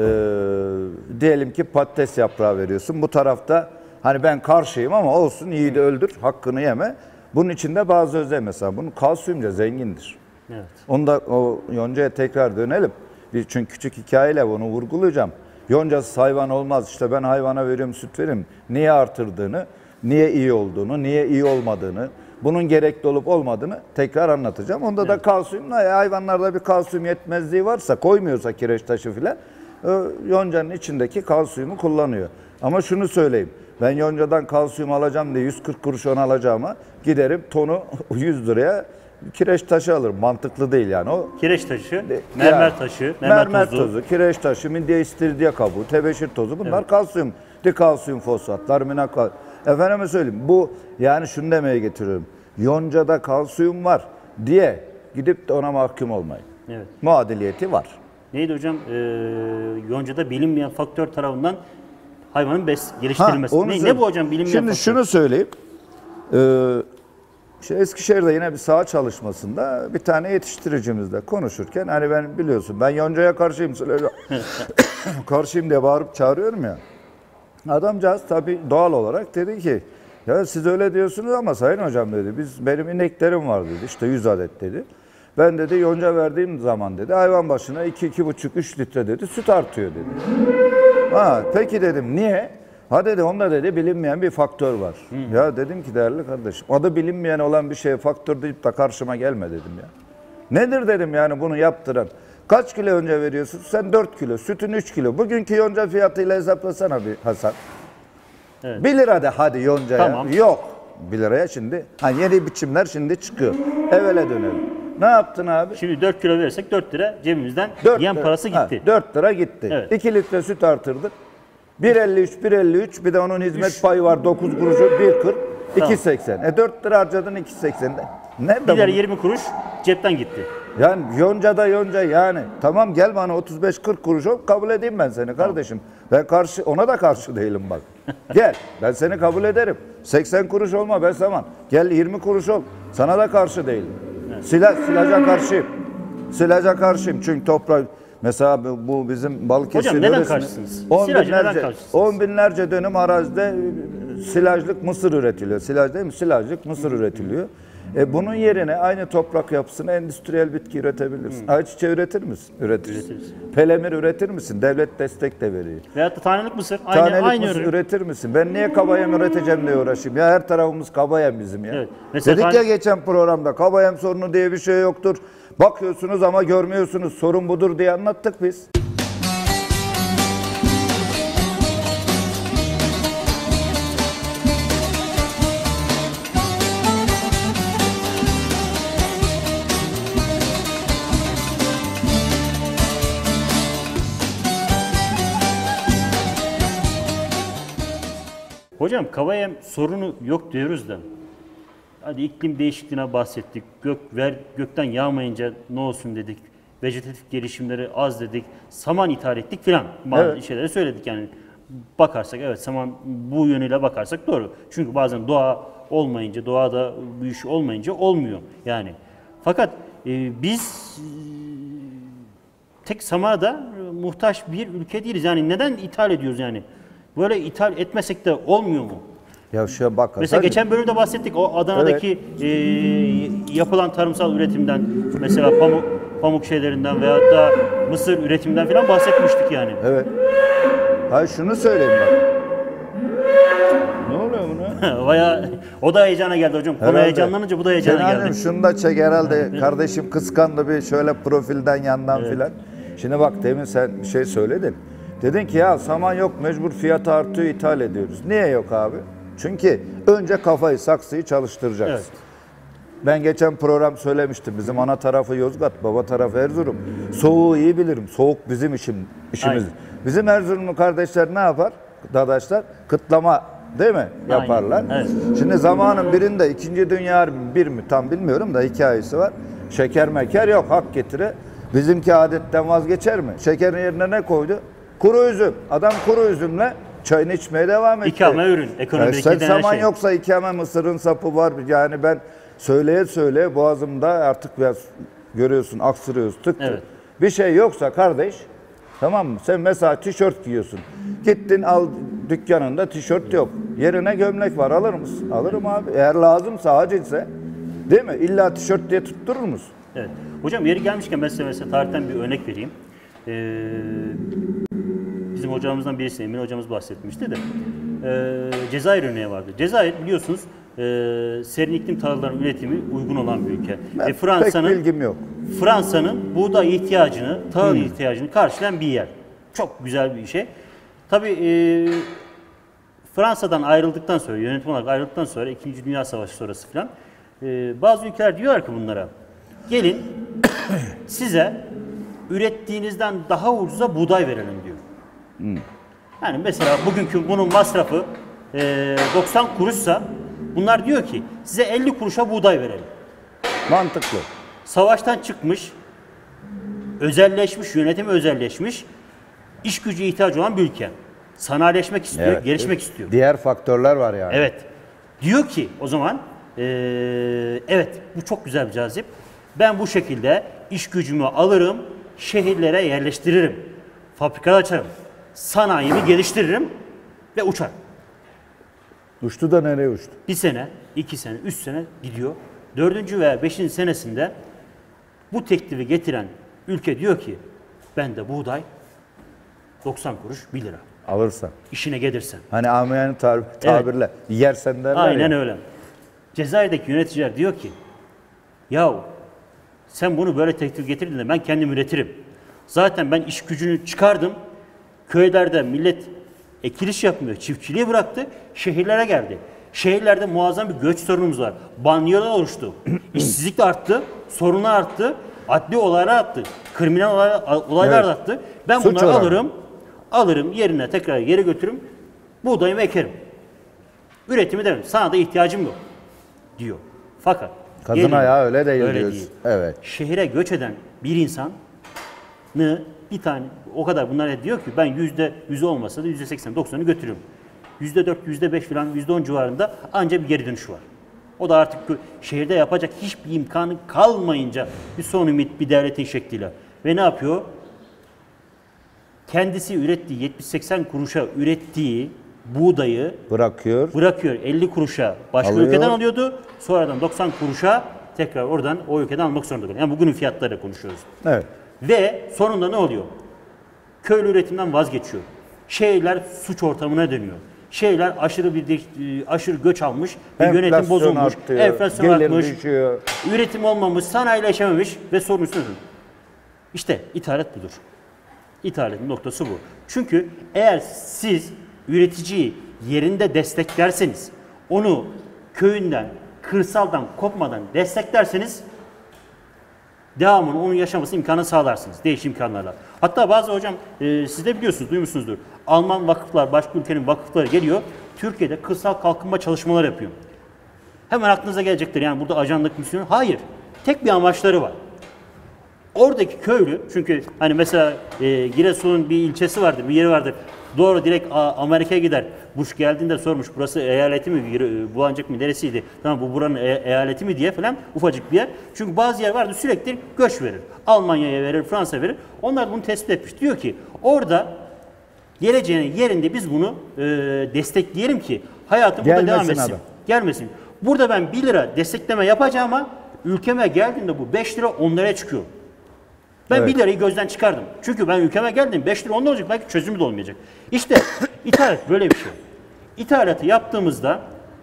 diyelim ki patates yaprağı veriyorsun. Bu tarafta hani ben karşıyım ama olsun yiğidi öldür, hakkını yeme. Bunun içinde bazı özel mesela bunun kalsiyumca zengindir. Evet. Onu da o yoncaya tekrar dönelim. Bir, çünkü küçük hikayeyle bunu vurgulayacağım. Yoncasız hayvan olmaz. İşte ben hayvana veriyorum, süt veririm. Niye artırdığını, niye iyi olduğunu, niye iyi olmadığını, bunun gerekli olup olmadığını tekrar anlatacağım. Onda evet. da kalsiyum, hayvanlarda bir kalsiyum yetmezliği varsa, koymuyorsa kireç taşı filan, yoncanın içindeki kalsiyumu kullanıyor. Ama şunu söyleyeyim. Ben yoncadan kalsiyum alacağım diye yüz kırk kuruş onu alacağıma giderim tonu yüz liraya kireç taşı alırım. Mantıklı değil yani. O kireç taşı, mermer yani, taşı, mermer, mermer tozu. tozu, kireç taşı, midye istiridye kabuğu, tebeşir tozu bunlar evet. kalsiyum. Dikalsiyum fosfatlar, minakal. Efendime söyleyeyim bu yani şunu demeye getiriyorum. Yoncada kalsiyum var diye gidip de ona mahkum olmayın. Evet. Muadiliyeti var. Neydi hocam? Ee, yoncada bilinmeyen faktör tarafından hayvanın bes geliştirilmesi. Ha, ne, ne bu hocam bilinmeyen Şimdi faktör? şunu söyleyeyim. Ee, işte Eskişehir'de yine bir saha çalışmasında bir tane yetiştiricimizle konuşurken hani ben biliyorsun ben yoncaya karşıyım. karşıyım diye bağırıp çağırıyorum ya. Adamcağız tabii doğal olarak dedi ki ya siz öyle diyorsunuz ama sayın hocam dedi. Biz benim ineklerim var dedi. İşte yüz adet dedi. Ben dedi yonca verdiğim zaman dedi hayvan başına iki iki buçuk üç litre dedi süt artıyor dedi. Ha, peki dedim niye? Ha dedi onda dedi bilinmeyen bir faktör var. Hı. Ya dedim ki değerli kardeşim adı bilinmeyen olan bir şeye faktör deyip de karşıma gelme dedim ya. Nedir dedim yani bunu yaptıran? Kaç kilo yonca veriyorsun? Sen dört kilo, sütün üç kilo. Bugünkü yonca fiyatıyla hesaplasana bir Hasan. Evet. bir lira de hadi yoncaya. Tamam. Yok. bir liraya şimdi. Ha, yeni biçimler şimdi çıkıyor. Evvele dönelim. Ne yaptın abi? Şimdi dört kilo verirsek dört lira cebimizden yem parası gitti. Ha, dört lira gitti. Evet. iki litre süt artırdık. bir elli üç, bir elli üç bir de onun hizmet üç. Payı var dokuz kuruşu bir kırk, iki seksen. E dört lira harcadın iki seksende. Nerede bir lira yirmi kuruş cepten gitti. Yani yonca da yonca yani. Tamam gel bana otuz beş kırk kuruş ol kabul edeyim ben seni kardeşim. Tamam. Ben karşı ona da karşı değilim bak. Gel ben seni kabul ederim. seksen kuruş olma be zaman. Gel yirmi kuruş ol. Sana da karşı değilim. Evet. Sila, silaca karşıyım. Silaca karşıyım çünkü toprak mesela bu bizim Balıkesir Hocam neden karşısınız? On binlerce, on binlerce dönüm arazide silajlık mısır üretiliyor. Silaj değil mi? Silajlık mısır üretiliyor. E bunun yerine aynı toprak yapısına endüstriyel bitki üretebilirsin. Ayçiçeği üretir misin? Üretirsin. Üretiriz. Pelemir üretir misin? Devlet destek de veriyor. Veyahut da tanelik mısır. Aynı, Tanelik aynı mısır ürün. üretir misin? Ben niye kabayem üreteceğim diye uğraşayım? Ya her tarafımız kabayem bizim ya. Evet. Mesela Dedik tane- ya geçen programda kabayem sorunu diye bir şey yoktur. Bakıyorsunuz ama görmüyorsunuz. Sorun budur diye anlattık biz. Hocam kavayem sorunu yok diyoruz da. Hadi iklim değişikliğine bahsettik. Gök ver gökten yağmayınca ne olsun dedik. Vejetatif gelişimleri az dedik. Saman ithal ettik filan. Bazı Evet. şeyleri söyledik yani. Bakarsak evet saman bu yönüyle bakarsak doğru. Çünkü bazen doğa olmayınca, doğada bu iş olmayınca olmuyor yani. Fakat e, biz e, tek samana da e, muhtaç bir ülke değiliz. Yani neden ithal ediyoruz yani? Böyle ithal etmesek de olmuyor mu? Ya şuna bak. Mesela Hasan, geçen bölümde bahsettik o Adana'daki e, yapılan tarımsal üretimden, mesela pamuk pamuk şeylerinden veyahut da mısır üretiminden falan bahsetmiştik yani. Evet. Hayır şunu söyleyeyim bak. Ne oluyor buna? Bayağı o da heyecana geldi hocam. Konu Herhalde. heyecanlanınca bu da heyecana Kenancığım geldi. şunu da çek herhalde. Kardeşim kıskandı bir şöyle profilden yandan filan. Şimdi bak demin sen bir şey söyledin. Dedin ki ya saman yok mecbur fiyatı artıyor ithal ediyoruz. Niye yok abi? Çünkü önce kafayı saksıyı çalıştıracaksın. Evet. Ben geçen program söylemiştim. Bizim ana tarafı Yozgat, baba tarafı Erzurum. Soğuğu iyi bilirim. Soğuk bizim işim, işimiz. Aynen. Bizim Erzurumlu kardeşler ne yapar? Dadaşlar kıtlama değil mi? Aynen, Yaparlar. evet. Şimdi zamanın birinde ikinci Dünya Harbi bir mi tam bilmiyorum da hikayesi var. Şeker meker yok hak getire. Bizimki adetten vazgeçer mi? Şekerin yerine ne koydu? Kuru üzüm. Adam kuru üzümle çayını içmeye devam etti. İkame ürün. Ekonomideki sen denen saman şey. yoksa ikame mısırın sapı var. Yani ben söyleye söyleye boğazımda artık biraz görüyorsun aksırıyoruz tık tık. Evet. Bir şey yoksa kardeş tamam mı? Sen mesela tişört giyiyorsun. Gittin al dükkanında tişört yok. Yerine gömlek var alır mısın? Alırım abi. Eğer lazımsa acilse değil mi? İlla tişört diye tutturur musun? Evet. Hocam yeri gelmişken ben size mesela tarihten bir örnek vereyim. Ee, bizim hocamızdan birisi, Emin hocamız bahsetmişti de. Ee, Cezayir örneği vardı. Cezayir biliyorsunuz e, serin iklim tahıllarının üretimi uygun olan bir ülke. Ben Ve Fransa'nın pek bilgim yok. Fransa'nın buğday ihtiyacını, tahıl ihtiyacını karşılayan bir yer. Çok güzel bir şey. Tabii e, Fransa'dan ayrıldıktan sonra, yönetim olarak ayrıldıktan sonra, İkinci Dünya Savaşı sonrası falan, e, bazı ülkeler diyorlar ki bunlara, gelin size ürettiğinizden daha ucuza buğday verelim diyor. Yani mesela bugünkü bunun masrafı e, doksan kuruşsa, bunlar diyor ki size elli kuruşa buğday verelim. Mantıklı. Savaştan çıkmış, özelleşmiş, yönetimi özelleşmiş, iş gücü ihtiyacı olan bir ülke. Sanayileşmek istiyor, Evet. gelişmek istiyor. Diğer faktörler var yani. Evet. Diyor ki o zaman, eee, evet bu çok güzel bir cazip. Ben bu şekilde iş gücümü alırım, şehirlere yerleştiririm. Fabrikalar açarım. Sanayimi geliştiririm ve uçar. Uçtu da nereye uçtu? Bir sene, iki sene, üç sene gidiyor. Dördüncü veya beşinci senesinde bu teklifi getiren ülke diyor ki ben de buğday doksan kuruş bir lira. Alırsan. İşine gelirsen. Hani amiyane tar tabirle yersen derler Aynen ya. öyle. Cezayir'deki yöneticiler diyor ki yahu sen bunu böyle teklif getirdin de ben kendim üretirim. Zaten ben iş gücünü çıkardım. Köylerde millet ekiliş yapmıyor. Çiftçiliği bıraktı. Şehirlere geldi. Şehirlerde muazzam bir göç sorunumuz var. Banyolar oluştu. İşsizlik de arttı. Sorunlar arttı. Adli olaylar arttı. Kriminal olaylar, olaylar Evet. arttı. Ben Suç bunları oranı. alırım. Alırım yerine tekrar geri götürürüm. Buğdayımı ekerim. Üretimi derim. Sana da ihtiyacım yok diyor. Fakat Kadın gelin, ayağı öyle değil öyle diyoruz. değil. Evet. Şehire göç eden bir insanı bir tane o kadar bunlar diyor ki ben yüzde yüz olmasa da yüzde seksen doksanı götürüyorum. Yüzde dört, yüzde beş falan, yüzde on civarında anca bir geri dönüş var. O da artık şehirde yapacak hiçbir imkanı kalmayınca bir son ümit bir devletin şekliyle. Ve ne yapıyor? Kendisi ürettiği yetmiş seksen kuruşa ürettiği buğdayı Bırakıyor. bırakıyor. elli kuruşa başka Alıyor. ülkeden alıyordu. Sonradan doksan kuruşa tekrar oradan o ülkeden almak zorunda kalıyor. Yani bugünün fiyatlarıyla konuşuyoruz. Evet. Ve sonunda ne oluyor? Köylü üretimden vazgeçiyor. Şehirler suç ortamına dönüyor. Şehirler aşırı bir de- aşırı göç almış ve yönetim Enflasyon bozulmuş, artıyor, enflasyon gelir artmış, düşüyor. üretim olmamış, sanayileşememiş ve sorun üstüne dönüyor. İşte ithalat budur. İthalatın noktası bu. Çünkü eğer siz üreticiyi yerinde desteklerseniz, onu köyünden, kırsaldan kopmadan desteklerseniz devamını onun yaşaması imkanı sağlarsınız. Değişik imkanlarla. Hatta bazı hocam e, siz de biliyorsunuz, duymuşsunuzdur. Alman vakıflar, başka ülkenin vakıfları geliyor. Türkiye'de kırsal kalkınma çalışmaları yapıyor. Hemen aklınıza gelecektir. Yani burada ajanlık, misyon. Hayır. Tek bir amaçları var. Oradaki köylü, çünkü hani mesela e, Giresun'un bir ilçesi vardır, bir yeri vardır. Doğru direkt a, Amerika'ya gider. Bush geldiğinde sormuş, burası eyaleti mi, Gire- Bulancık mı, neresiydi? Tamam, bu buranın e, eyaleti mi diye falan, ufacık bir yer. Çünkü bazı yer vardı, sürekli göç verir. Almanya'ya verir, Fransa verir. Onlar bunu tespit etmiş. Diyor ki orada geleceğinin yerinde biz bunu e, destekleyelim ki hayatım burada Gelmesin devam etsin. adam. Gelmesin. Burada ben bir lira destekleme yapacağım ama ülkeme geldiğinde bu beş lira on liraya çıkıyor. Ben Evet. bir lirayı gözden çıkardım. Çünkü ben ülkeme geldim, beş lira on lira olacak, belki çözümü de olmayacak. İşte ithalat böyle bir şey. İthalatı yaptığımızda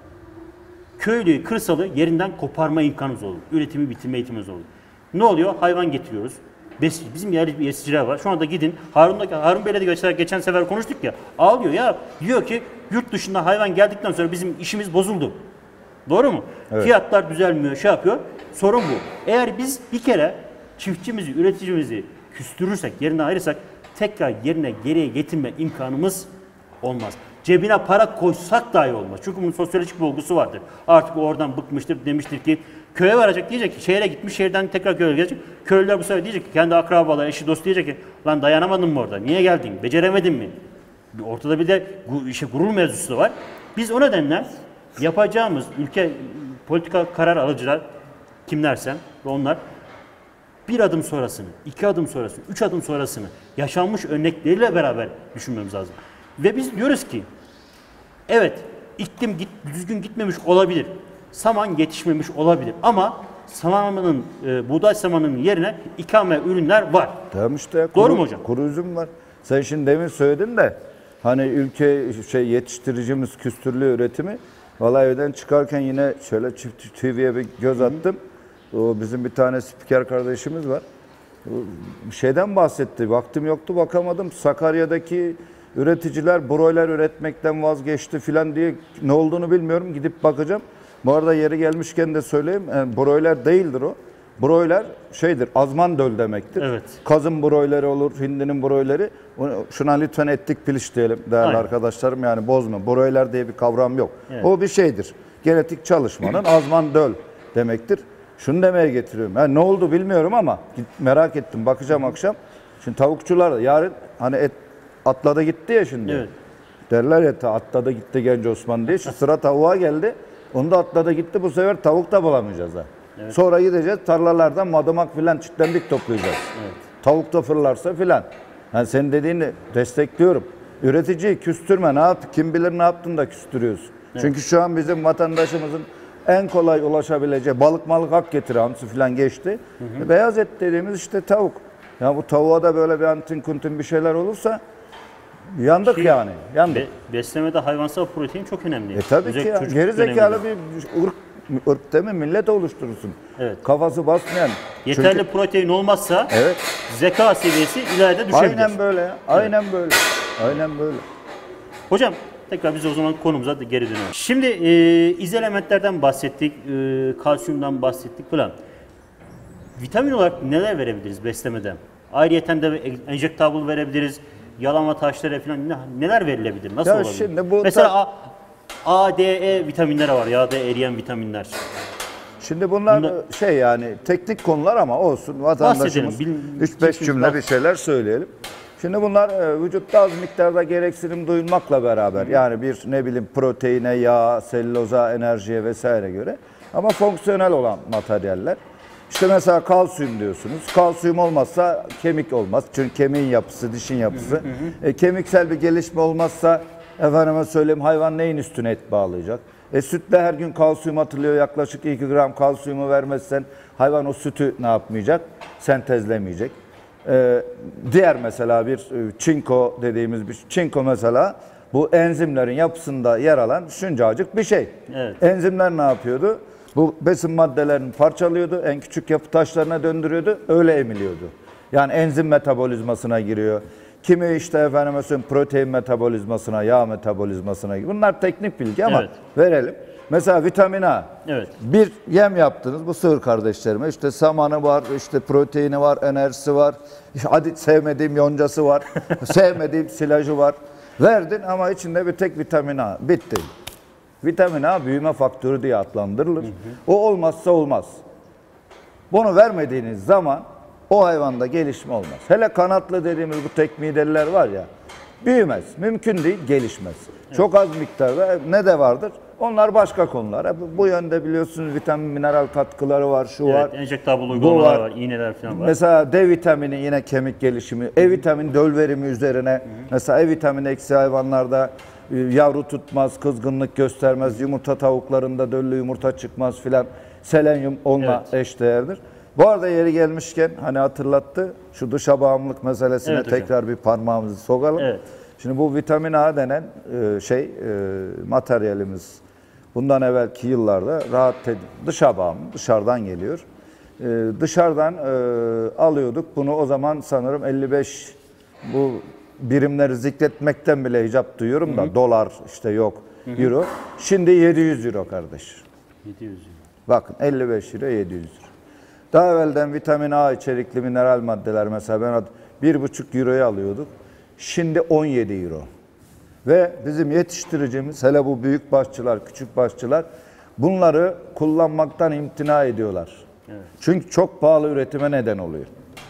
köylüyü, kırsalı yerinden koparma imkanımız olur. Üretimi bitirme eğitimimiz olur. Ne oluyor? Hayvan getiriyoruz. Bes, bizim yerli bir besiciler var. Şu anda gidin, Harun'da, Harun Bey'le de geçen, geçen sefer konuştuk ya, ağlıyor ya. Diyor ki yurt dışında hayvan geldikten sonra bizim işimiz bozuldu. Doğru mu? Evet. Fiyatlar düzelmiyor, şey yapıyor. Sorun bu. Eğer biz bir kere çiftçimizi, üreticimizi küstürürsek, yerine ayırırsak tekrar yerine geriye getirme imkanımız olmaz. Cebine para koysak dahi olmaz. Çünkü bunun sosyolojik bir olgusu vardır. Artık o oradan bıkmıştır, demiştir ki köye varacak, diyecek ki şehre gitmiş, şehirden tekrar köye gelecek. Köylüler bu sefer diyecek ki, kendi akrabalar, eşi, dostu diyecek ki lan dayanamadın mı orada? Niye geldin? Beceremedin mi? Ortada bir de gu- işte gurur mevzusu da var. Biz o nedenle yapacağımız ülke politika karar alıcılar kimlerse ve onlar bir adım sonrasını, iki adım sonrasını, üç adım sonrasını yaşanmış örnekleriyle beraber düşünmemiz lazım. Ve biz diyoruz ki evet, iklim git, düzgün gitmemiş olabilir. Saman yetişmemiş olabilir ama samanın, e, buğday samanının yerine ikame ürünler var. Tamam işte. Doğru kuru- mu hocam? Kuru üzüm var. Sen şimdi demin söyledin de hani ülke şey yetiştiricimiz küstürlü üretimi. Vallahi evden çıkarken yine şöyle çift T V'ye bir göz attım. O bizim bir tane spiker kardeşimiz var. O şeyden bahsetti. Vaktim yoktu, bakamadım. Sakarya'daki üreticiler broiler üretmekten vazgeçti filan diye, ne olduğunu bilmiyorum. Gidip bakacağım. Bu arada yeri gelmişken de söyleyeyim. Yani broiler değildir o. Broiler şeydir, azman döl demektir. Evet. Kazın broileri olur, hindinin broileri. Onu- Şuna lütfen ettik piliç diyelim değerli Aynen. arkadaşlarım, yani bozma. Broiler diye bir kavram yok. Evet. O bir şeydir. Genetik çalışmanın azman döl demektir. Şunu demeye getiriyorum. Yani ne oldu bilmiyorum ama git- merak ettim. Bakacağım akşam. Şimdi tavukçular da yarın hani et atladı gitti ya şimdi. Evet. Derler ya, ta- atladı gitti genç Osman diye. Şu sıra tavuğa geldi. Onu da atladı gitti. Bu sefer tavuk da bulamayacağız ha. Sonra gideceğiz tarlalardan madımak filan çitlendik toplayacağız. Evet. Tavuk da fırlarsa filan. Yani senin dediğini destekliyorum. Üreticiyi küstürme. Ne yap? Kim bilir ne yaptın da küstürüyorsun. Çünkü şu an bizim vatandaşımızın en kolay ulaşabileceği balık malık hak getiri, hamsi filan geçti. E, Beyaz et dediğimiz işte tavuk. Ya bu tavuğa da böyle bir antin kuntin bir şeyler olursa yandık Ki yani. Yandık. Be, beslemede hayvansal protein çok önemli. E tabii ki Özellikle ya. çocuk Geri zekalı döneminde. bir ırk, ırk değil mi? Millet oluşturursun. Evet. Kafası basmayan. Yeterli Çünkü- protein olmazsa Evet. zeka seviyesi ileride düşebilir. Aynen böyle ya. Aynen böyle. Aynen böyle. Hocam tekrar biz o zaman konumuza da geri dönelim. Şimdi e, iz elementlerden bahsettik, e, kalsiyumdan bahsettik falan. Vitamin olarak neler verebiliriz beslemeden? Ayrıyeten de enjektable verebiliriz, yalama taşları falan ne- neler verilebilir? Nasıl Ya olabilir? şimdi bu Mesela ta- A, A, D, E vitaminleri var, yağda eriyen vitaminler. Şimdi bunlar Bunda- şey yani teknik konular ama olsun, vatandaşımız Bahsedelim, bil- üç beş çiftçimiz cümle bak- bir şeyler söyleyelim. Şimdi bunlar e, vücutta az miktarda gereksinim duyulmakla beraber yani bir ne bileyim proteine, yağ, selüloza, enerjiye vesaire göre ama fonksiyonel olan materyaller. İşte mesela kalsiyum diyorsunuz. Kalsiyum olmazsa kemik olmaz. Çünkü kemiğin yapısı, dişin yapısı. E, kemiksel bir gelişme olmazsa Efendime söyleyeyim, hayvan neyin üstüne et bağlayacak? E sütle her gün kalsiyum atılıyor, yaklaşık iki gram kalsiyumu vermezsen hayvan o sütü ne yapmayacak? Sentezlemeyecek. Ee, diğer mesela bir e, çinko dediğimiz bir çinko mesela bu enzimlerin yapısında yer alan şuncacık bir şey. Evet. Enzimler ne yapıyordu? Bu besin maddelerini parçalıyordu, en küçük yapı taşlarına döndürüyordu, öyle emiliyordu. Yani enzim metabolizmasına giriyor. Kimi işte efendime söyleyeyim protein metabolizmasına, yağ metabolizmasına giriyor. Bunlar teknik bilgi ama Evet. verelim. Mesela vitamin A. Evet. Bir yem yaptınız bu sığır kardeşlerime. İşte samanı var, işte proteini var, enerjisi var. Hadi sevmediğim yoncası var, sevmediğim silajı var. Verdin ama içinde bir tek vitamin A. Bitti. Vitamin A büyüme faktörü diye adlandırılır. Hı hı. O olmazsa olmaz. Bunu vermediğiniz zaman o hayvanda gelişme olmaz. Hele kanatlı dediğimiz bu tek mideliler var ya, büyümez. Mümkün değil, gelişmez. Evet. Çok az miktarda ne de vardır? Onlar başka konular. Bu yönde biliyorsunuz vitamin, mineral katkıları var, şu evet, var. Enjektabl uygulamalar var, iğneler falan var. Mesela D vitamini yine kemik gelişimi, E vitamini döl verimi üzerine. Hı hı. Mesela E vitamini eksi hayvanlarda yavru tutmaz, kızgınlık göstermez, yumurta tavuklarında döllü yumurta çıkmaz filan. Selenyum onunla evet. eşdeğerdir. Bu arada yeri gelmişken hani hatırlattı, şu dışa bağımlılık meselesine evet, tekrar bir parmağımızı sokalım. Evet. Şimdi bu vitamin A denen şey materyalimiz bundan evvelki yıllarda rahat dışa bağımlı, dışarıdan geliyor. Dışarıdan alıyorduk bunu, o zaman sanırım elli beş bu birimleri zikretmekten bile icap duyuyorum da, hı hı. dolar işte yok, hı hı. euro. Şimdi yedi yüz euro kardeş. yedi yüz euro. Bakın elli beş euro, yedi yüz euro. Daha evvelden vitamin A içerikli mineral maddeler mesela ben bir buçuk euroya alıyorduk. Şimdi on yedi euro. Ve bizim yetiştiricimiz, hele bu büyük başçılar, küçük başçılar bunları kullanmaktan imtina ediyorlar. Evet. Çünkü çok pahalı üretime neden oluyor.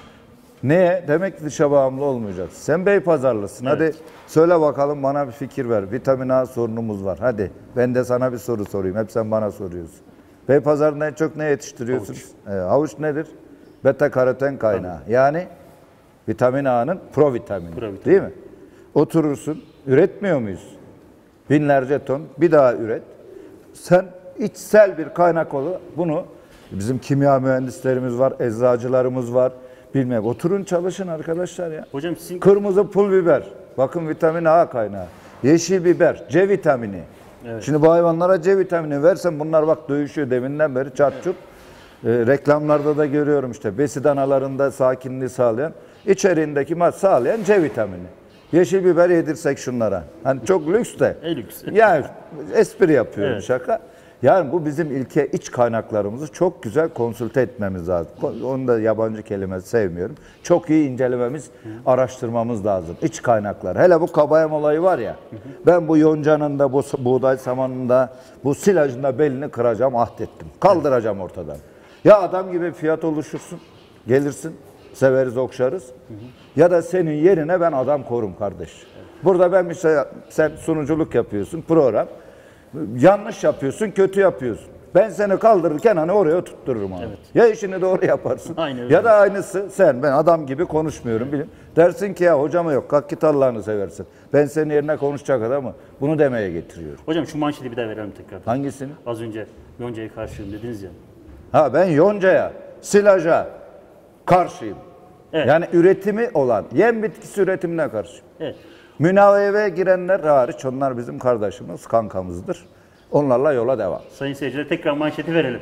Neye? Demek ki dışa bağımlı olmayacaksın. Sen Beypazarlısın. Evet. Hadi söyle bakalım, bana bir fikir ver. Vitamin A sorunumuz var. Hadi ben de sana bir soru sorayım. Hep sen bana soruyorsun. Beypazarı'nda en çok ne yetiştiriyorsunuz? Havuç, ee, havuç nedir? Beta karoten kaynağı. Tabii. Yani vitamin A'nın provitamini. Provitamin. Değil mi? Oturursun. Üretmiyor muyuz? Binlerce ton. Bir daha üret. Sen içsel bir kaynak olu. Bunu bizim kimya mühendislerimiz var, eczacılarımız var. Bilmem. Oturun çalışın arkadaşlar ya. Hocam sizin... Kırmızı pul biber. Bakın vitamin A kaynağı. Yeşil biber. C vitamini. Evet. Şimdi bu hayvanlara C vitamini versen bunlar bak dövüşüyor deminden beri çat çut. Ee, reklamlarda da görüyorum işte besi danalarında sakinliği sağlayan, içeriğindeki madde sağlayan C vitamini. Yeşil biber yedirsek şunlara. Hani çok lüks de. E lüks. Yani espri yapıyorum, evet. Şaka. Yani bu bizim ilke iç kaynaklarımızı çok güzel konsülte etmemiz lazım. Onu da yabancı kelime sevmiyorum. Çok iyi incelememiz, hı. araştırmamız lazım. İç kaynaklar. Hele bu kabayam olayı var ya. Hı hı. Ben bu yoncanın da, bu buğday samanında, bu silajın da belini kıracağım, ahdettim. Kaldıracağım ortadan. Ya adam gibi fiyat oluşursun, gelirsin, severiz, okşarız. Hı hı. Ya da senin yerine ben adam korum kardeş. Evet. Burada ben bir şey, sen sunuculuk yapıyorsun, program. Yanlış yapıyorsun, kötü yapıyorsun. Ben seni kaldırırken hani oraya tuttururum abi. Evet. Ya işini doğru yaparsın. Aynen ya da aynısı sen, ben adam gibi konuşmuyorum. Bilin. Dersin ki ya hocama yok, kalk git Allah'ını seversin. Ben senin yerine konuşacak adamı bunu demeye getiriyorum. Hocam şu manşeti bir daha verelim tekrar. Hangisini? Az önce yoncaya karşıyım dediniz ya. Ha ben yoncaya, silaja karşıyım. Evet. Yani üretimi olan, yem bitkisi üretimine karşıyım. Evet. Münaveve girenler hariç, onlar bizim kardeşimiz, kankamızdır. Onlarla yola devam. Sayın seyirciler tekrar manşeti verelim.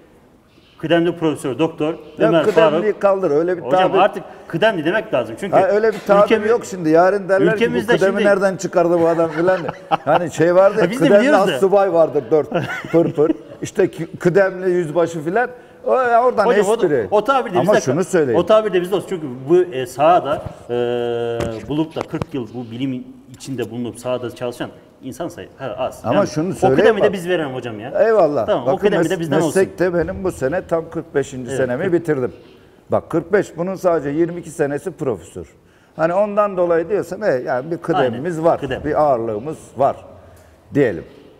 Kıdemli Profesör Doktor ya Ömer Faruk. Kaldır öyle bir Hocam tabir. artık kıdemli demek lazım. Çünkü ha, öyle bir tabir ülkemiz, yok şimdi. Yarın derler ki bu kıdemi şimdi... nereden çıkardı bu adam filan. Hani şey vardı ya, kıdemli astsubay vardır dört pır pır. İşte kıdemli yüzbaşı filan. O, oradan hocam, espri. O, o tabir de ama bizde, şunu söyleyeyim. O tabir de bizde olsun. Çünkü bu e, sahada e, bulup da kırk yıl bu bilim içinde bulunup sahada çalışan insan sayısı az. Ama yani, şunu söyleyeyim. O kıdemi de biz verelim hocam ya. Eyvallah. Tamam, bakın, o kıdemi de bizden olsun. Meslekte benim bu sene tam kırk beşinci Evet, senemi kırk bitirdim. Bak kırk beş, bunun sadece yirmi iki senesi profesör. Hani ondan dolayı diyorsan e, yani bir kıdemimiz Aynen, var. Kıdem. Bir ağırlığımız var diyelim.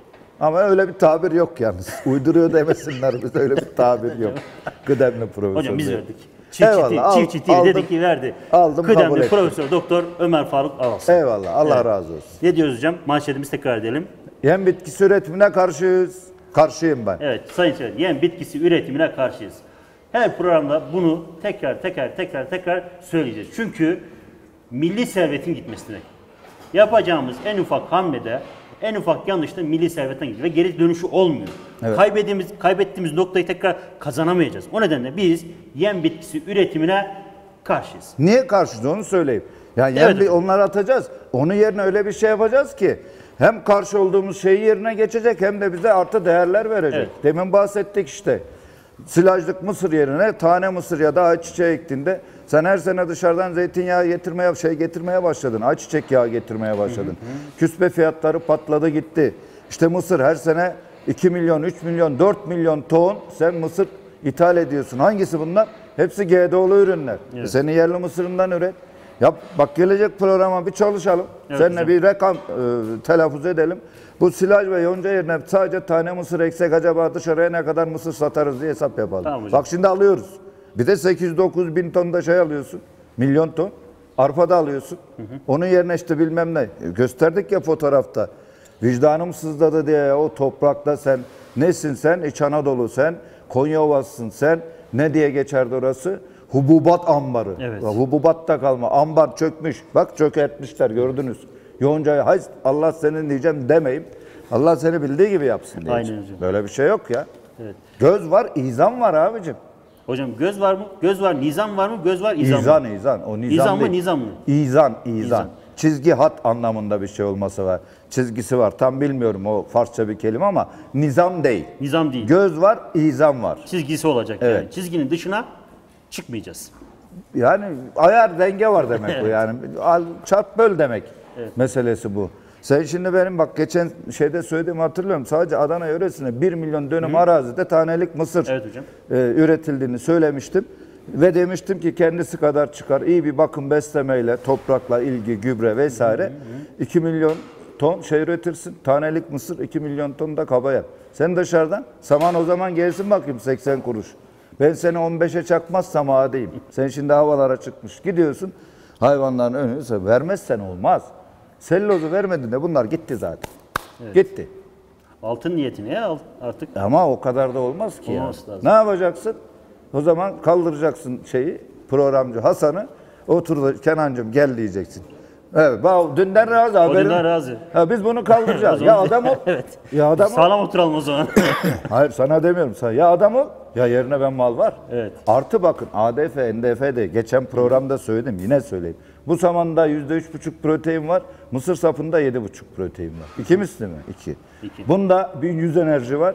Ama öyle bir tabir yok yalnız. Uyduruyor demesinler, biz öyle bir tabir yok. Kıdemli profesör. Hocam biz diye. verdik. Çift Eyvallah, çift, al- çift çift değil, aldım. dedik ki verdi. Aldım, kabul Kıdemli ettim. Profesör Doktor Ömer Faruk Alaslan. Eyvallah, Allah Evet. razı olsun. Ne diyoruz hocam? Manşetimizi tekrar edelim. Yem bitkisi üretimine karşıyız. Karşıyım ben. Evet sayın seyirciler, yem bitkisi üretimine karşıyız. Her programda bunu tekrar tekrar tekrar tekrar söyleyeceğiz. Çünkü milli servetin gitmesi demek. Yapacağımız en ufak hamlede, en ufak yanlışta milli servetten gidiyor ve geri dönüşü olmuyor. Evet. Kaybettiğimiz, kaybettiğimiz noktayı tekrar kazanamayacağız. O nedenle biz yem bitkisi üretimine karşıyız. Niye karşıyız onu söyleyeyim. Ya yem Evet bir hocam. onları atacağız. Onun yerine öyle bir şey yapacağız ki hem karşı olduğumuz şeyi yerine geçecek hem de bize artı değerler verecek. Evet. Demin bahsettik işte. Silajlık mısır yerine tane mısır ya da ayçiçeği ektiğinde sen her sene dışarıdan zeytinyağı getirmeye şey getirmeye başladın. Ayçiçek yağı getirmeye başladın. Hı hı. Küspe fiyatları patladı gitti. İşte mısır her sene iki milyon, üç milyon, dört milyon ton sen mısır ithal ediyorsun. Hangisi bunlar? Hepsi G D O'lu ürünler. Evet. Senin yerli mısırından üret. Yap bak, gelecek programa bir çalışalım. Evet, Seninle hocam. bir rakam e, telaffuz edelim. Bu silaj ve yonca yerine sadece tane mısır eksek, acaba dışarıya ne kadar mısır satarız diye hesap yapalım. Tamam hocam. Bak şimdi alıyoruz. Bir de sekiz yüz dokuz bin ton da şey alıyorsun. Milyon ton. Arpa da alıyorsun. Hı hı. Onun yerine işte bilmem ne. E, gösterdik ya fotoğrafta. Vicdanım sızladı diye o toprakta sen nesin sen? İç Anadolu sen. Konya Ovası'sın sen. Ne diye geçerdi orası? Hububat ambarı. Evet. Hububat da kalma. Ambar çökmüş. Bak çökertmişler, gördünüz. Yoncayı hay Allah senin diyeceğim demeyim. Allah seni bildiği gibi yapsın diyeceğim. Aynen hocam. Böyle bir şey yok ya. Evet. Göz var, izan var abicim. Hocam göz var mı? Göz var. Nizam var mı? Göz var. İzam, İzan, mı? izan. O nizam İzan mı, değil. nizam mı? İzan, izan. İzan. Çizgi hat anlamında bir şey olması var. Çizgisi var. Tam bilmiyorum, o Farsça bir kelime ama nizam değil. Nizam değil. Göz var, izan var. Çizgisi olacak Evet. yani. Çizginin dışına çıkmayacağız. Yani ayar, denge var demek bu yani. Al, çarp böl demek Evet. meselesi bu. Sen şimdi benim bak geçen şeyde söylediğimi hatırlıyorum. Sadece Adana yöresinde bir milyon dönüm arazide tanelik mısır Evet hocam. e, üretildiğini söylemiştim. Ve demiştim ki kendisi kadar çıkar. İyi bir bakım beslemeyle, toprakla ilgi, gübre vesaire iki milyon ton şey üretirsin. Tanelik mısır, iki milyon ton da kabaya. Sen dışarıdan saman o zaman gelsin bakayım seksen kuruş. Ben seni on beşe çakmazsam ağa diyeyim. Sen şimdi havalara çıkmış gidiyorsun. Hayvanların önünü vermezsen olmaz. Sellozu vermedin de bunlar gitti zaten. Gitti. Altın niyetine ya artık. Ama o kadar da olmaz ki ya. Olması lazım. Ne yapacaksın? O zaman kaldıracaksın şeyi, programcı Hasan'ı. Otur da Kenancığım gel diyeceksin. Evet, bak, dünden razı haberin. dünden razı. Ha, biz bunu kaldıracağız. O Ya zaman- adam ol. Evet. Ya adam ol. Sağlam oturalım o zaman. Hayır sana demiyorum sana. Ya adam ol ya yerine ben mal var. Evet. Artı bakın A D F, N D F'de geçen programda söyledim, yine söyleyeyim. Bu zamanda yüzde üç buçuk protein var. Mısır sapında yedi buçuk protein var. İki misli mi? İki. İki. Bunda bin yüz enerji var.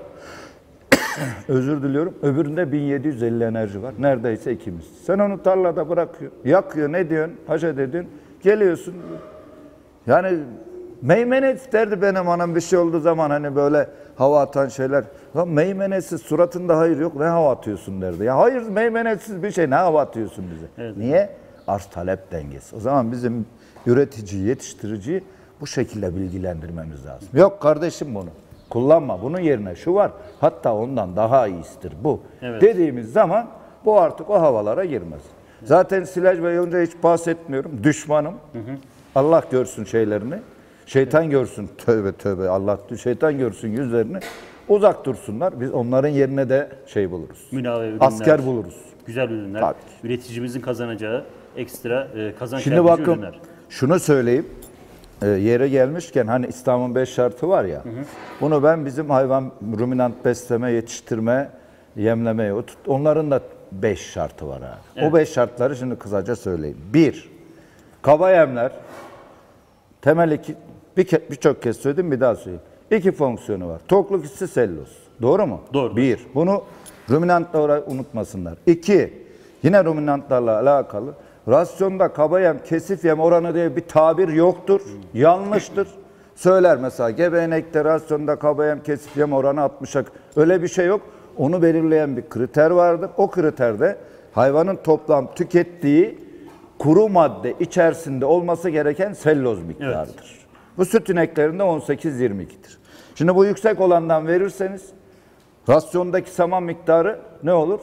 Özür diliyorum. Öbüründe bin yedi yüz elli enerji var. Neredeyse ikimiz. Sen onu tarlada bırakıyorsun. Yakıyor. Ne diyorsun? Paşa dedin. Geliyorsun. Yani meymenet derdi benim anam bir şey olduğu zaman, hani böyle hava atan şeyler. Lan meymenetsiz, suratında hayır yok, ne hava atıyorsun derdi. Ya hayır, meymenetsiz bir şey, ne hava atıyorsun bize? Evet. Niye? Arz talep dengesi. O zaman bizim üreticiyi, yetiştiriciyi bu şekilde bilgilendirmemiz lazım. Yok kardeşim bunu kullanma. Bunun yerine şu var. Hatta ondan daha iyisidir bu. Evet. Dediğimiz zaman bu artık o havalara girmez. Zaten silaj ve yonca hiç bahsetmiyorum. Düşmanım. Hı hı. Allah görsün şeylerini. Şeytan evet. görsün. Tövbe tövbe. Allah şeytan görsün yüzlerini. Uzak dursunlar. Biz onların yerine de şey buluruz. Münavve ürünler. Asker buluruz. Güzel ürünler. Tabii. Üreticimizin kazanacağı ekstra e, kazanç Şimdi yardımcı bakın ürünler. şunu söyleyeyim. E, yere gelmişken hani İslam'ın beş şartı var ya. Hı hı. Bunu ben bizim hayvan ruminant besleme, yetiştirme, yemlemeye onların da beş şartı var abi. Evet. O beş şartları şimdi kısaca söyleyeyim. Bir, kaba yemler. Temel iki, birçok bir çok kez söyledim, bir daha söyleyeyim. İki fonksiyonu var. Tokluk hissi, selloz. Doğru mu? Doğru. Bir. Bunu ruminantlara unutmasınlar. İki, yine ruminantlarla alakalı. Rasyonda kaba yem, kesif yem oranı diye bir tabir yoktur. Hmm. Yanlıştır. Söyler mesela gebenekte rasyonda kaba yem, kesif yem oranı altmışa. Öyle bir şey yok. Onu belirleyen bir kriter vardır. O kriterde hayvanın toplam tükettiği kuru madde içerisinde olması gereken selloz miktarıdır. Evet. Bu süt ineklerinde on sekiz yirmi ikidir. Şimdi bu yüksek olandan verirseniz rasyondaki saman miktarı ne olur?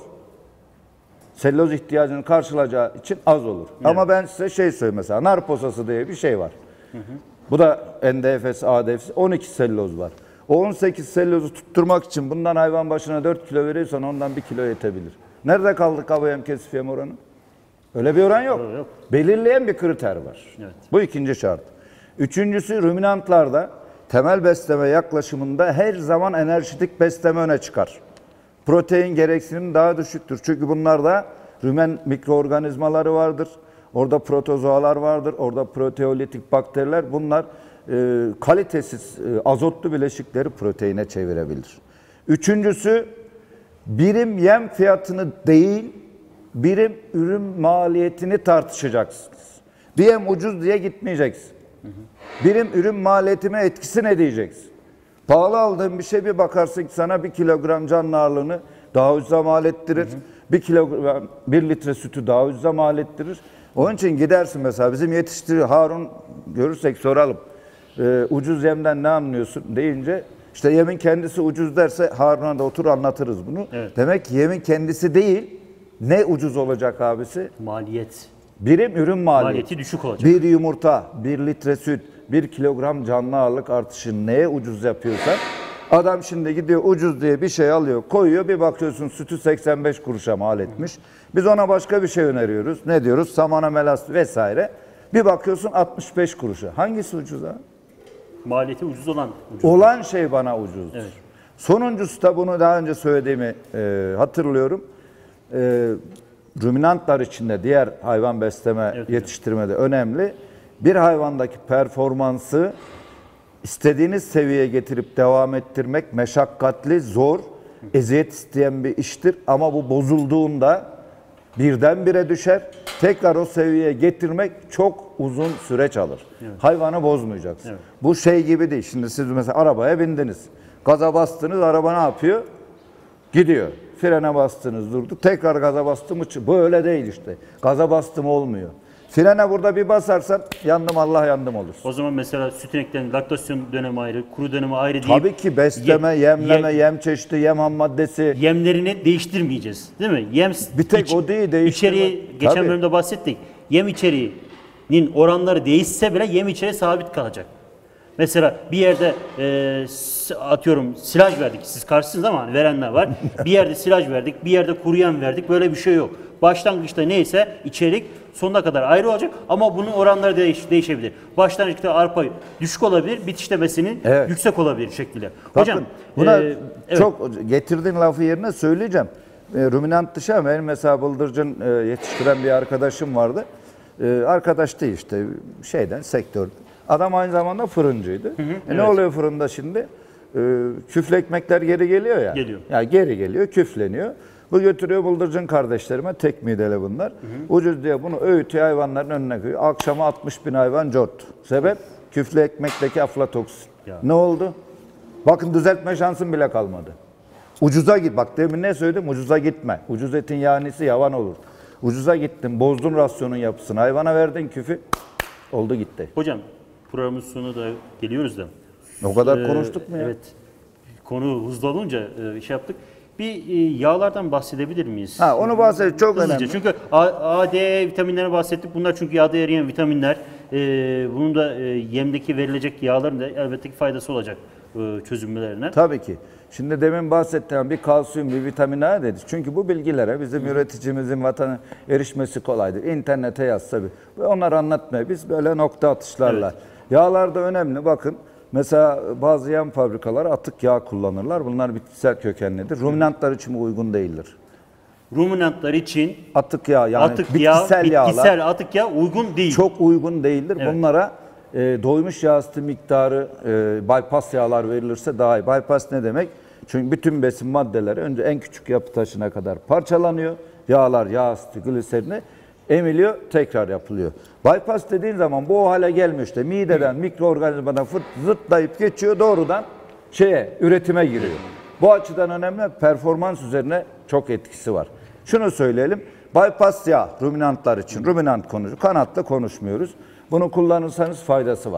Selüloz ihtiyacını karşılayacağı için az olur. Evet. Ama ben size şey söyleyeyim, mesela nar posası diye bir şey var. Hı hı. Bu da N D F S, A D F S, on iki selüloz var. O on sekiz selülozu tutturmak için bundan hayvan başına dört kilo veriyorsan ondan bir kilo yetebilir. Nerede kaldı kaba yem kesif yem oranı? Öyle bir oran yok. Yok, yok. Belirleyen bir kriter var. Evet. Bu ikinci şart. Üçüncüsü, ruminantlarda temel besleme yaklaşımında her zaman enerjitik besleme öne çıkar. Protein gereksinimi daha düşüktür. Çünkü bunlarda rumen mikroorganizmaları vardır. Orada protozoalar vardır. Orada proteolitik bakteriler. Bunlar e, kalitesiz e, azotlu bileşikleri proteine çevirebilir. Üçüncüsü, birim yem fiyatını değil, birim ürün maliyetini tartışacaksınız. Bir yem ucuz diye gitmeyeceksin. Birim ürün maliyetime etkisi ne diyeceksin? Pahalı aldığın bir şey, bir bakarsın ki sana bir kilogram canlı ağırlığını daha ucuza mal ettirir. Hı hı. Bir kilogram, bir litre sütü daha ucuza mal ettirir. Onun için gidersin mesela, bizim yetiştirici Harun görürsek soralım. Ee, ucuz yemden ne anlıyorsun deyince, işte yemin kendisi ucuz derse Harun'a da otur anlatırız bunu. Evet. Demek ki yemin kendisi değil, ne ucuz olacak abisi? Maliyet. Birim ürün maliyeti. Maliyeti düşük olacak. Bir yumurta, bir litre süt, bir kilogram canlı ağırlık artışı neye ucuz yapıyorsan, adam şimdi gidiyor ucuz diye bir şey alıyor, koyuyor, bir bakıyorsun sütü seksen beş kuruşa mal etmiş. Biz ona başka bir şey öneriyoruz. Ne diyoruz? Samana, melas vesaire. Bir bakıyorsun altmış beş kuruşa. Hangisi ucuz ha? Maliyeti ucuz olan. Ucuz. Olan şey bana ucuzdur. Evet. Sonuncusu da, bunu daha önce söylediğimi e, hatırlıyorum. E, ruminantlar içinde, diğer hayvan besleme, evet, yetiştirmede evet, önemli. Bir hayvandaki performansı istediğiniz seviyeye getirip devam ettirmek meşakkatli, zor, eziyet isteyen bir iştir. Ama bu bozulduğunda birdenbire düşer. Tekrar o seviyeye getirmek çok uzun süreç alır. Evet. Hayvanı bozmayacaksın. Evet. Bu şey gibi değil. Şimdi siz mesela arabaya bindiniz. Gaza bastınız, araba ne yapıyor? Gidiyor. Frene bastınız, durdu. Tekrar gaza bastım. Bu öyle değil işte. Gaza bastım olmuyor. Frene burada bir basarsan yandım Allah yandım olur. O zaman mesela süt ineklerinin laktasyon dönemi ayrı, kuru dönemi ayrı değil. Tabii ki besleme, ye, yemleme, ye, yem çeşidi, yem ham maddesi. Yemlerini değiştirmeyeceğiz. Değil mi? Yem bir tek iç, o değil değiştirme. İçeriği geçen Tabii. bölümde bahsettik. Yem içeriğinin oranları değişse bile yem içeriği sabit kalacak. Mesela bir yerde e, atıyorum silaj verdik. Siz karşısınız ama verenler var. Bir yerde silaj verdik, bir yerde kuru yem verdik. Böyle bir şey yok. Başlangıçta neyse içerik sonuna kadar ayrı olacak ama bunun oranları değiş, değişebilir. Başlangıçta arpa düşük olabilir, bitişte besinin evet, yüksek olabilir şekliyle. Bakın, hocam buna e, çok evet, getirdiğin lafı yerine söyleyeceğim. E, ruminant dışı ama benim mesela bıldırcın e, yetiştiren bir arkadaşım vardı. E, arkadaş değil işte şeyden, sektör. Adam aynı zamanda fırıncıydı. Hı hı, e evet. Ne oluyor fırında şimdi? E, küflü ekmekler geri geliyor ya. Geliyor. Yani geri geliyor, küfleniyor. Bu götürüyor bıldırcın kardeşlerime, tek mideli bunlar. Hı hı. Ucuz diye bunu öğütüyor, hayvanların önüne koyuyor. Akşama altmış bin hayvan cort. Sebep? Küflü ekmekteki aflatoksin. Ya. Ne oldu? Bakın düzeltme şansın bile kalmadı. Ucuza git. Bak demin ne söyledim? Ucuza gitme. Ucuz etin yanisi yavan olur. Ucuza gittin, bozdun rasyonun yapısını. Hayvana verdin küfü, oldu gitti. Hocam programın sonuna da geliyoruz da. O kadar ee, konuştuk mu ya? Evet. Konu hızlı olunca e, şey yaptık. Bir e, yağlardan bahsedebilir miyiz? Ha, onu bahsedelim. Çok Hızlıca. önemli. Çünkü A, A, D vitaminlerine bahsettik. Bunlar çünkü yağda eriyen vitaminler. E, bunun da e, yemdeki verilecek yağların da elbette ki faydası olacak e, çözülmelerine. Tabii ki. Şimdi demin bahsettiğim bir kalsiyum, bir vitamin A dedi. Çünkü bu bilgilere bizim Hı. üreticimizin vatanı erişmesi kolaydır. İnternete yazsa bir. Onları anlatmaya biz böyle nokta atışlarla. Evet. Yağlar da önemli. Bakın. Mesela bazı yem fabrikaları atık yağ kullanırlar. Bunlar bitkisel kökenlidir. Ruminantlar için uygun değildir. Ruminantlar için atık yağ yani atık bitkisel yağ, yağlar bitkisel atık yağ uygun değil. Çok uygun değildir. Evet. Bunlara e, doymuş yağ asidi miktarı e, bypass yağlar verilirse daha iyi. Bypass ne demek? Çünkü bütün besin maddeleri önce en küçük yapı taşına kadar parçalanıyor. Yağlar, yağ asidi, gliserini emiliyor, tekrar yapılıyor. Bypass dediğin zaman bu o hale gelmiyor işte. Mideden, mikroorganizmadan fırt zıtlayıp geçiyor, doğrudan şeye, üretime giriyor. Bu açıdan önemli, performans üzerine çok etkisi var. Şunu söyleyelim, bypass yağ ruminantlar için, ruminant konuşuyoruz, kanatla konuşmuyoruz. Bunu kullanırsanız faydası var.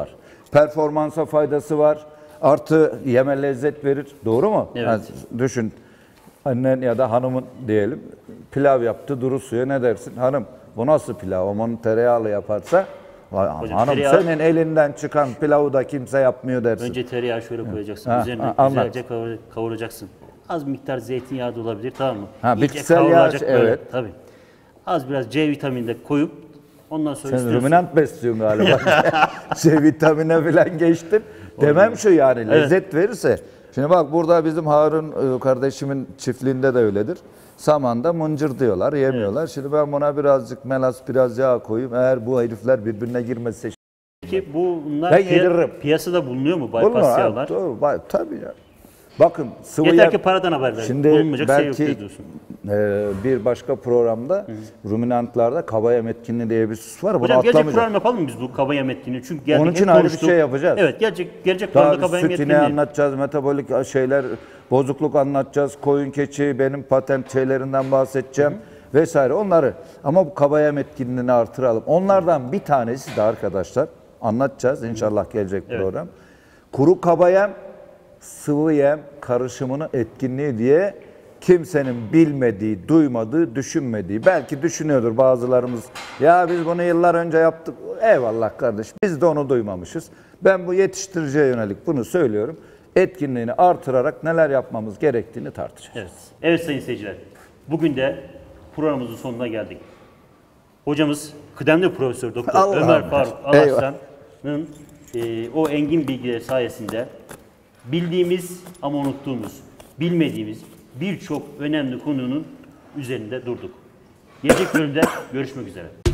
performansa faydası var. Artı yeme lezzet verir. Doğru mu? Evet. Yani düşün. Annen ya da hanımın diyelim pilav yaptı duru suya, ne dersin? Hanım bu nasıl pilav? Onu tereyağlı yaparsa Hocam, hanım tereyağı- senin elinden çıkan pilavı da kimse yapmıyor dersin. Önce tereyağı şöyle koyacaksın. Ha, Üzerine ha, anlat. güzelce kavur- kavuracaksın. Az miktar zeytinyağı da olabilir, tamam mı? Ha, İyice bitkisel yağ, kavrulacak böyle, evet. Tabii. Az biraz C vitamini de koyup ondan sonra Sen istiyorsun. ruminant besliyorsun galiba. C vitamine falan geçtin. Demem şu yani lezzet verirse. Şimdi bak burada bizim Harun e, kardeşimin çiftliğinde de öyledir. Samanda mıncır diyorlar, yemiyorlar. Şimdi ben buna birazcık melas, biraz yağ koyayım. Eğer bu herifler birbirine girmezse Peki bunlar Ben piya- yediririm. piyasada bulunuyor mu Bulunur bypass abi, yağlar? doğru, bay- tabii ya. Bakın sıvı Yeter yağ- ki paradan haber ver. Şimdi Bulunmayacak şey belki yok diyorsun. e, bir başka programda ruminantlarda kaba yem etkinliği diye bir sus var. Bunu Hocam gelecek atlamayacağım. program yapalım mı biz bu kaba yem etkinliği? Çünkü geldik, Onun için hep ayrı bir konuştuk. şey yapacağız. Evet, gelecek gelecek Daha programda kaba yem süt ineği etkinliği. anlatacağız, metabolik şeyler, bozukluk anlatacağız, koyun keçi, benim patent şeylerinden bahsedeceğim vesaire onları. Ama bu kaba yem etkinliğini artıralım. Onlardan bir tanesi de arkadaşlar anlatacağız inşallah gelecek Evet. program. Kuru kaba yem, sıvı yem karışımının etkinliği diye kimsenin bilmediği, duymadığı, düşünmediği, belki düşünüyordur bazılarımız. Ya biz bunu yıllar önce yaptık. Eyvallah kardeş, biz de onu duymamışız. Ben bu yetiştiriciye yönelik bunu söylüyorum. Etkinliğini artırarak neler yapmamız gerektiğini tartışacağız. Evet. Evet sayın seyirciler. Bugün de programımızın sonuna geldik. Hocamız kıdemli Profesör Doktor Allah Ömer Allah. Faruk Eyvah. Alaslan'ın e, o engin bilgileri sayesinde bildiğimiz ama unuttuğumuz, bilmediğimiz birçok önemli konunun üzerinde durduk. Gelecek bölümde görüşmek üzere.